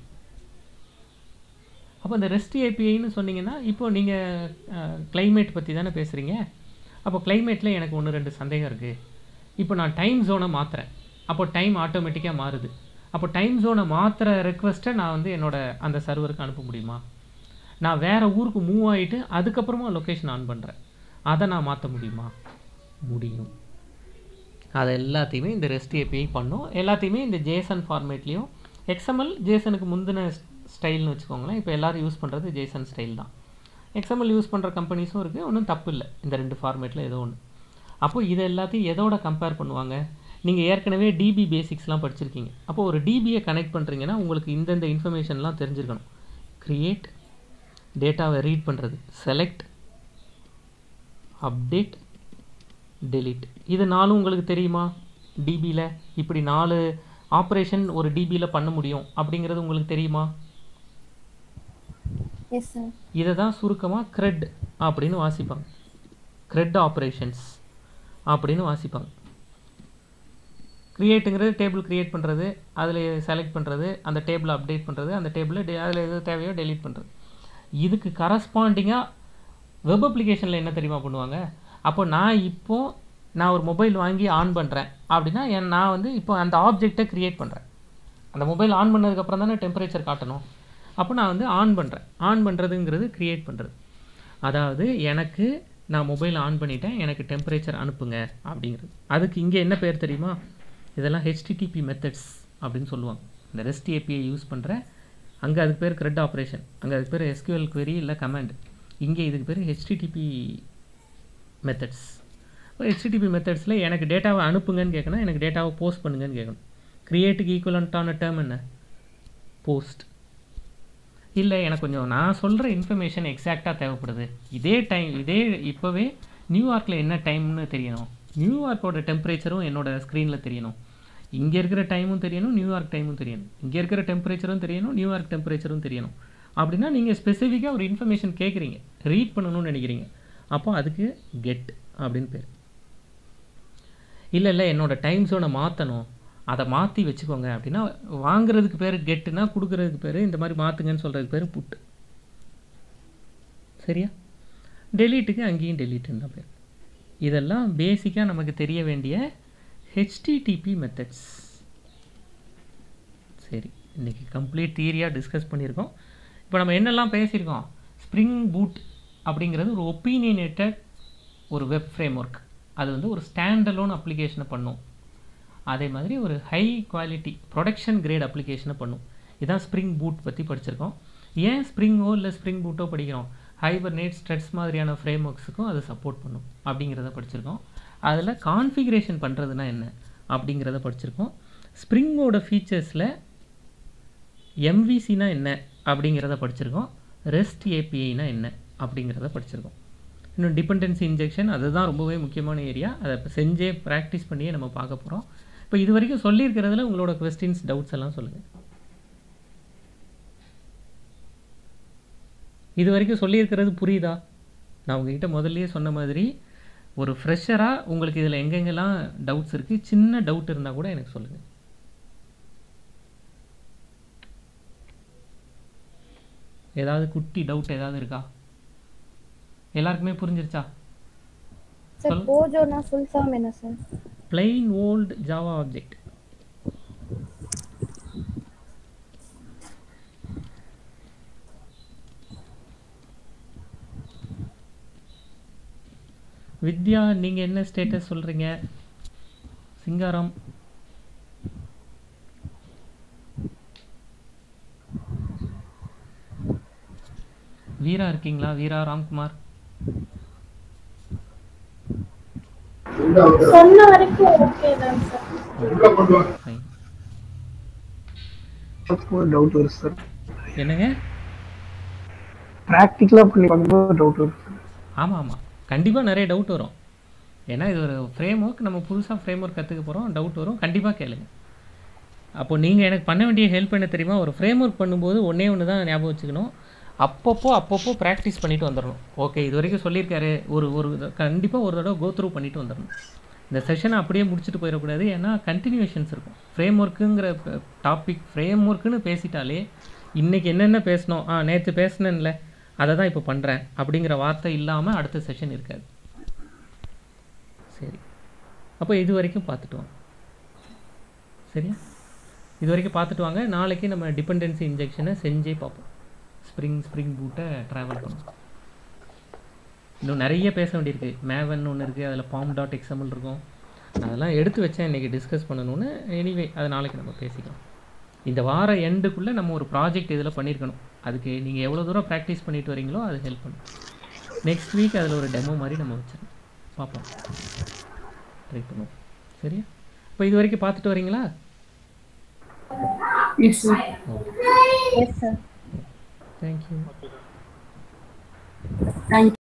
அப்போ இந்த ரெஸ்ட் ஏபிஐன்னு சொன்னீங்கன்னா, இப்போ நீங்கள் கிளைமேட் பற்றி தானே பேசுகிறீங்க. அப்போ கிளைமேட்டில் எனக்கு ஒன்று ரெண்டு சந்தேகம் இருக்குது. இப்போ நான் டைம் ஜோனை மாற்றுறேன், அப்போ டைம் ஆட்டோமேட்டிக்காக மாறுது. அப்போ டைம் ஜோனை மாற்றுற ரெக்வஸ்ட்டை நான் வந்து என்னோட அந்த சர்வருக்கு அனுப்ப முடியுமா? நான் வேறு ஊருக்கு மூவ் ஆகிட்டு அதுக்கப்புறமா லொக்கேஷன் ஆன் பண்ணுறேன், அதை நான் மாற்ற முடியுமா? முடியும். அதை எல்லாத்தையுமே இந்த ரெஸ்ட் ஏபிஐ பண்ணும். எல்லாத்தையுமே இந்த ஜேசன் ஃபார்மேட்லேயும், எக்ஸ்எம்எல் ஜேசனுக்கு முந்தின ஸ்டைல்னு வச்சுக்கோங்களேன். இப்போ எல்லோரும் யூஸ் பண்ணுறது ஜேசன் ஸ்டைல் தான். எக்ஸ்எம்எல் யூஸ் பண்ணுற கம்பெனிஸும் இருக்குது, ஒன்றும் தப்பு இல்லை இந்த ரெண்டு ஃபார்மேட்டில் ஏதோ ஒன்று. அப்போது இது எல்லாத்தையும் எதோட கம்பேர் பண்ணுவாங்க? நீங்கள் ஏற்கனவே டிபி பேசிக்ஸ்லாம் படிச்சிருக்கீங்க. அப்போது ஒரு டிபியை கனெக்ட் பண்ணுறீங்கன்னா உங்களுக்கு இந்தந்த இன்ஃபர்மேஷன்லாம் தெரிஞ்சிருக்கணும். க்ரியேட், டேட்டாவை ரீட் பண்ணுறது, செலக்ட், அப்டேட், டெலீட். இது நாலும் உங்களுக்கு தெரியுமா? டிபியில் இப்படி நாலு ஆப்ரேஷன் ஒரு டிபியில் பண்ண முடியும் அப்படிங்கிறது உங்களுக்கு தெரியுமா? Yes sir. இதை தான் சுருக்கமாக க்ரெட் அப்படின்னு வாசிப்பாங்க. க்ரெட் ஆப்ரேஷன்ஸ் அப்படின்னு வாசிப்பாங்க. க்ரியேட்டுங்கிறது டேபிள் க்ரியேட் பண்ணுறது, அதில் செலக்ட் பண்ணுறது, அந்த டேபிளை அப்டேட் பண்ணுறது, அந்த டேபிளில் டே அதில் எது தேவையோ டெலீட் பண்ணுறது. இதுக்கு கரஸ்பாண்டிங்காக வெப் அப்ளிகேஷனில் என்ன தெரியுமா பண்ணுவாங்க? அப்போ நான் இப்போது நான் ஒரு மொபைல் வாங்கி ஆன் பண்ணுறேன் அப்படின்னா என் நான் வந்து இப்போ அந்த ஆப்ஜெக்டை க்ரியேட் பண்ணுறேன். அந்த மொபைல் ஆன் பண்ணதுக்கப்புறம் தானே டெம்பரேச்சர் காட்டணும். அப்போ நான் வந்து ஆன் பண்ணுறேன். ஆன் பண்ணுறதுங்கிறது க்ரியேட் பண்ணுறது. அதாவது எனக்கு நான் மொபைல் ஆன் பண்ணிட்டேன், எனக்கு டெம்பரேச்சர் அனுப்புங்க அப்படிங்கிறது. அதுக்கு இங்கே என்ன பேர் தெரியுமா? இதெல்லாம் ஹெச்டிடிபி மெத்தட்ஸ் அப்படின்னு சொல்லுவாங்க. இந்த ரெஸ்ட் ஏபிஐ யூஸ் பண்ணுற அங்கே அதுக்கு பேர் க்ரெட் ஆப்ரேஷன், அங்கே அதுக்கு பேர் எஸ்கியூஎல் query இல்லை கமாண்ட். இங்கே இதுக்கு பேர் ஹெச்டிடிபி மெத்தட்ஸ். இப்போ ஹெச்டிடிபி மெத்தட்ஸில் எனக்கு டேட்டாவை அனுப்புங்கன்னு கேட்கணும், எனக்கு டேட்டாவை போஸ்ட் பண்ணுங்கன்னு கேட்கணும். க்ரியேட்டுக்கு ஈக்குவலண்ட்டான டேர்ம் என்ன? போஸ்ட். இல்லை எனக்கு கொஞ்சம் நான் சொல்கிற இன்ஃபர்மேஷன் எக்ஸாக்டாக தேவைப்படுது, இதே டைம் இதே இப்போவே நியூயார்க்கில் என்ன டைம்னு தெரியணும், நியூயார்க்கோட டெம்பரேச்சரும் என்னோடய ஸ்க்ரீனில் தெரியணும், இங்கே இருக்கிற டைமும் தெரியணும், நியூயார்க் டைமும் தெரியணும், இங்கே இருக்கிற டெம்பரேச்சரும் தெரியணும், நியூயார்க் டெம்பரேச்சரும் தெரியணும். அப்படின்னா நீங்கள் ஸ்பெசிஃபிக்காக ஒரு இன்ஃபர்மேஷன் கேட்குறீங்க, ரீட் பண்ணணும்னு நினைக்கிறீங்க, அப்போ அதுக்கு கெட் அப்படின்னு பேர். இல்லை இல்லை என்னோடய டைம் ஜோனை மாற்றணும், அதை மாற்றி வச்சுக்கோங்க அப்படின்னா வாங்குறதுக்கு பேர் கெட்டுனா, கொடுக்குறதுக்கு பேர் இந்த மாதிரி மாற்றுங்கன்னு சொல்கிறதுக்கு பேர் புட். சரியா? டெலீட்டுக்கு அங்கேயும் டெலீட்டுன்னு தான் பேர். இதெல்லாம் பேசிக்காக நமக்கு தெரிய வேண்டிய ஹெச்டிடிபி மெத்தட்ஸ். சரி, இன்றைக்கி கம்ப்ளீட் தியரியாக டிஸ்கஸ் பண்ணியிருக்கோம். இப்போ நம்ம என்னெல்லாம் பேசியிருக்கோம்? ஸ்ப்ரிங் பூட் அப்படிங்கிறது ஒரு ஒப்பீனியனேட்டட் ஒரு வெப் ஃப்ரேம் ஒர்க். அது வந்து ஒரு ஸ்டாண்டலோன் அப்ளிகேஷனை பண்ணும். அதே மாதிரி ஒரு ஹை குவாலிட்டி ப்ரொடக்ஷன் கிரேட் அப்ளிகேஷனை பண்ணும். இதுதான் ஸ்ப்ரிங் பூட் பற்றி படிச்சிருக்கோம். ஏன் ஸ்ப்ரிங்கோ இல்லை ஸ்ப்ரிங் பூட்டோ படிக்கிறோம்? ஹைபர்நேட், ஸ்ட்ரெட்ஸ் மாதிரியான ஃப்ரேம் ஒர்க்ஸுக்கும் அது சப்போர்ட் பண்ணும் அப்படிங்கிறத படிச்சிருக்கோம். அதில் கான்ஃபிகரேஷன் பண்ணுறதுனா என்ன அப்படிங்கிறத படிச்சிருக்கோம். ஸ்ப்ரிங்கோட ஃபீச்சர்ஸில் எம்விசினா என்ன அப்படிங்கிறத படிச்சிருக்கோம். ரெஸ்ட் ஏபிஐனா என்ன அப்படிங்கிறத படிச்சிருக்கோம். இன்னும் டிபெண்டன்சி இன்ஜெக்ஷன், அதுதான் ரொம்பவே முக்கியமான ஏரியா. அதை இப்போ செஞ்சே ப்ராக்டிஸ் பண்ணியே நம்ம பார்க்க போகிறோம். இப்போ இது வரைக்கும் சொல்லியிருக்கிறதுல உங்களோட கொஸ்டின்ஸ், டவுட்ஸ் எல்லாம் சொல்லுங்கள். இது வரைக்கும் சொல்லியிருக்கிறது புரியுதா? நான் உங்ககிட்ட முதல்லையே சொன்ன மாதிரி ஒரு ஃப்ரெஷராக உங்களுக்கு இதில் எங்கெங்கெல்லாம் டவுட்ஸ் இருக்குது, சின்ன டவுட் இருந்தால் கூட எனக்கு சொல்லுங்கள். ஏதாவது குட்டி டவுட் ஏதாவது இருக்கா? எல்லாருக்குமே புரிஞ்சிருச்சா? சார் போஜோனா ஃபுல் ஃபார்ம் என்ன sir? plain old java object. Vidya, நீங்க என்ன ஸ்டேட்டஸ் சொல்றீங்க? சிங்காரம், வீரா இருக்கீங்களா? வீரா, ராம்குமார் சொன்ன வரைக்கும் ஓகே தான் சார். டவுட் வருது சார். என்னங்க? ப்ராக்டிக்கலாக பண்ணி பார்க்கும்போது டவுட் வரும். ஆமாம் ஆமாம் கண்டிப்பாக நிறைய டவுட் வரும். ஏன்னா இது ஒரு ஃப்ரேம் ஒர்க், நம்ம புதுசாக ஃப்ரேம் ஒர்க் கற்றுக்க போகிறோம், டவுட் வரும், கண்டிப்பாக கேளுங்க. அப்போ நீங்கள் எனக்கு பண்ண வேண்டிய ஹெல்ப் என்ன தெரியுமா? ஒரு ஃப்ரேம் ஒர்க் பண்ணும்போது ஒன்றே ஒன்று தான் ஞாபகம் வச்சுக்கணும், அப்பப்போ அப்பப்போ ப்ராக்டிஸ் பண்ணிட்டு வந்துடணும். ஓகே இது வரைக்கும் சொல்லியிருக்காரு, ஒரு ஒரு கண்டிப்பாக ஒரு தடவை கோ த்ரூ பண்ணிட்டு வந்துடணும். இந்த செஷனை அப்படியே முடிச்சுட்டு போயிடக்கூடாது, ஏன்னா கண்டினியூஷன்ஸ் இருக்கும். ஃப்ரேம் ஒர்க்குங்கிற டாபிக், ஃப்ரேம் ஒர்க்குன்னு பேசிட்டாலே இன்றைக்கி என்னென்ன பேசணும், ஆ நேற்று பேசினேன்ல அதை தான் இப்போ பண்ணுறேன் அப்படிங்கிற வார்த்தை இல்லாமல் அடுத்த செஷன் இருக்காது. சரி, அப்போ இது வரைக்கும் பார்த்துட்டு வாங்க. சரியா? இது வரைக்கும் பார்த்துட்டு வாங்க. நாளைக்கு நம்ம டிபெண்டன்சி இன்ஜெக்ஷனை செஞ்சே பார்ப்போம். ஸ்ப்ரிங் ஸ்ப்ரிங் பூட்டை ட்ராவல் பண்ணும். இன்னும் நிறைய பேச வேண்டியிருக்கு. மேவன் ஒன்று இருக்குது, அதில் பாம் டாட் எக்ஸ்எம்எல் இருக்கும், அதெல்லாம் எடுத்து வச்சேன் இன்றைக்கி டிஸ்கஸ் பண்ணணும்னு. எனிவே அது நாளைக்கு நம்ம பேசிக்கலாம். இந்த வார எண்டுக்குள்ளே நம்ம ஒரு ப்ராஜெக்ட் இதில் பண்ணியிருக்கணும். அதுக்கு நீங்கள் எவ்வளோ தூரம் ப்ராக்டிஸ் பண்ணிட்டு வரீங்களோ அது ஹெல்ப் பண்ணும். நெக்ஸ்ட் வீக் அதில் ஒரு டெமோ மாதிரி நம்ம வச்சிடணும், பார்ப்போம், ட்ரை பண்ணுவோம். சரியா? இப்போ இது வரைக்கும் பார்த்துட்டு வரீங்களா? Yes sir. Yes sir. Thank you. Thank you.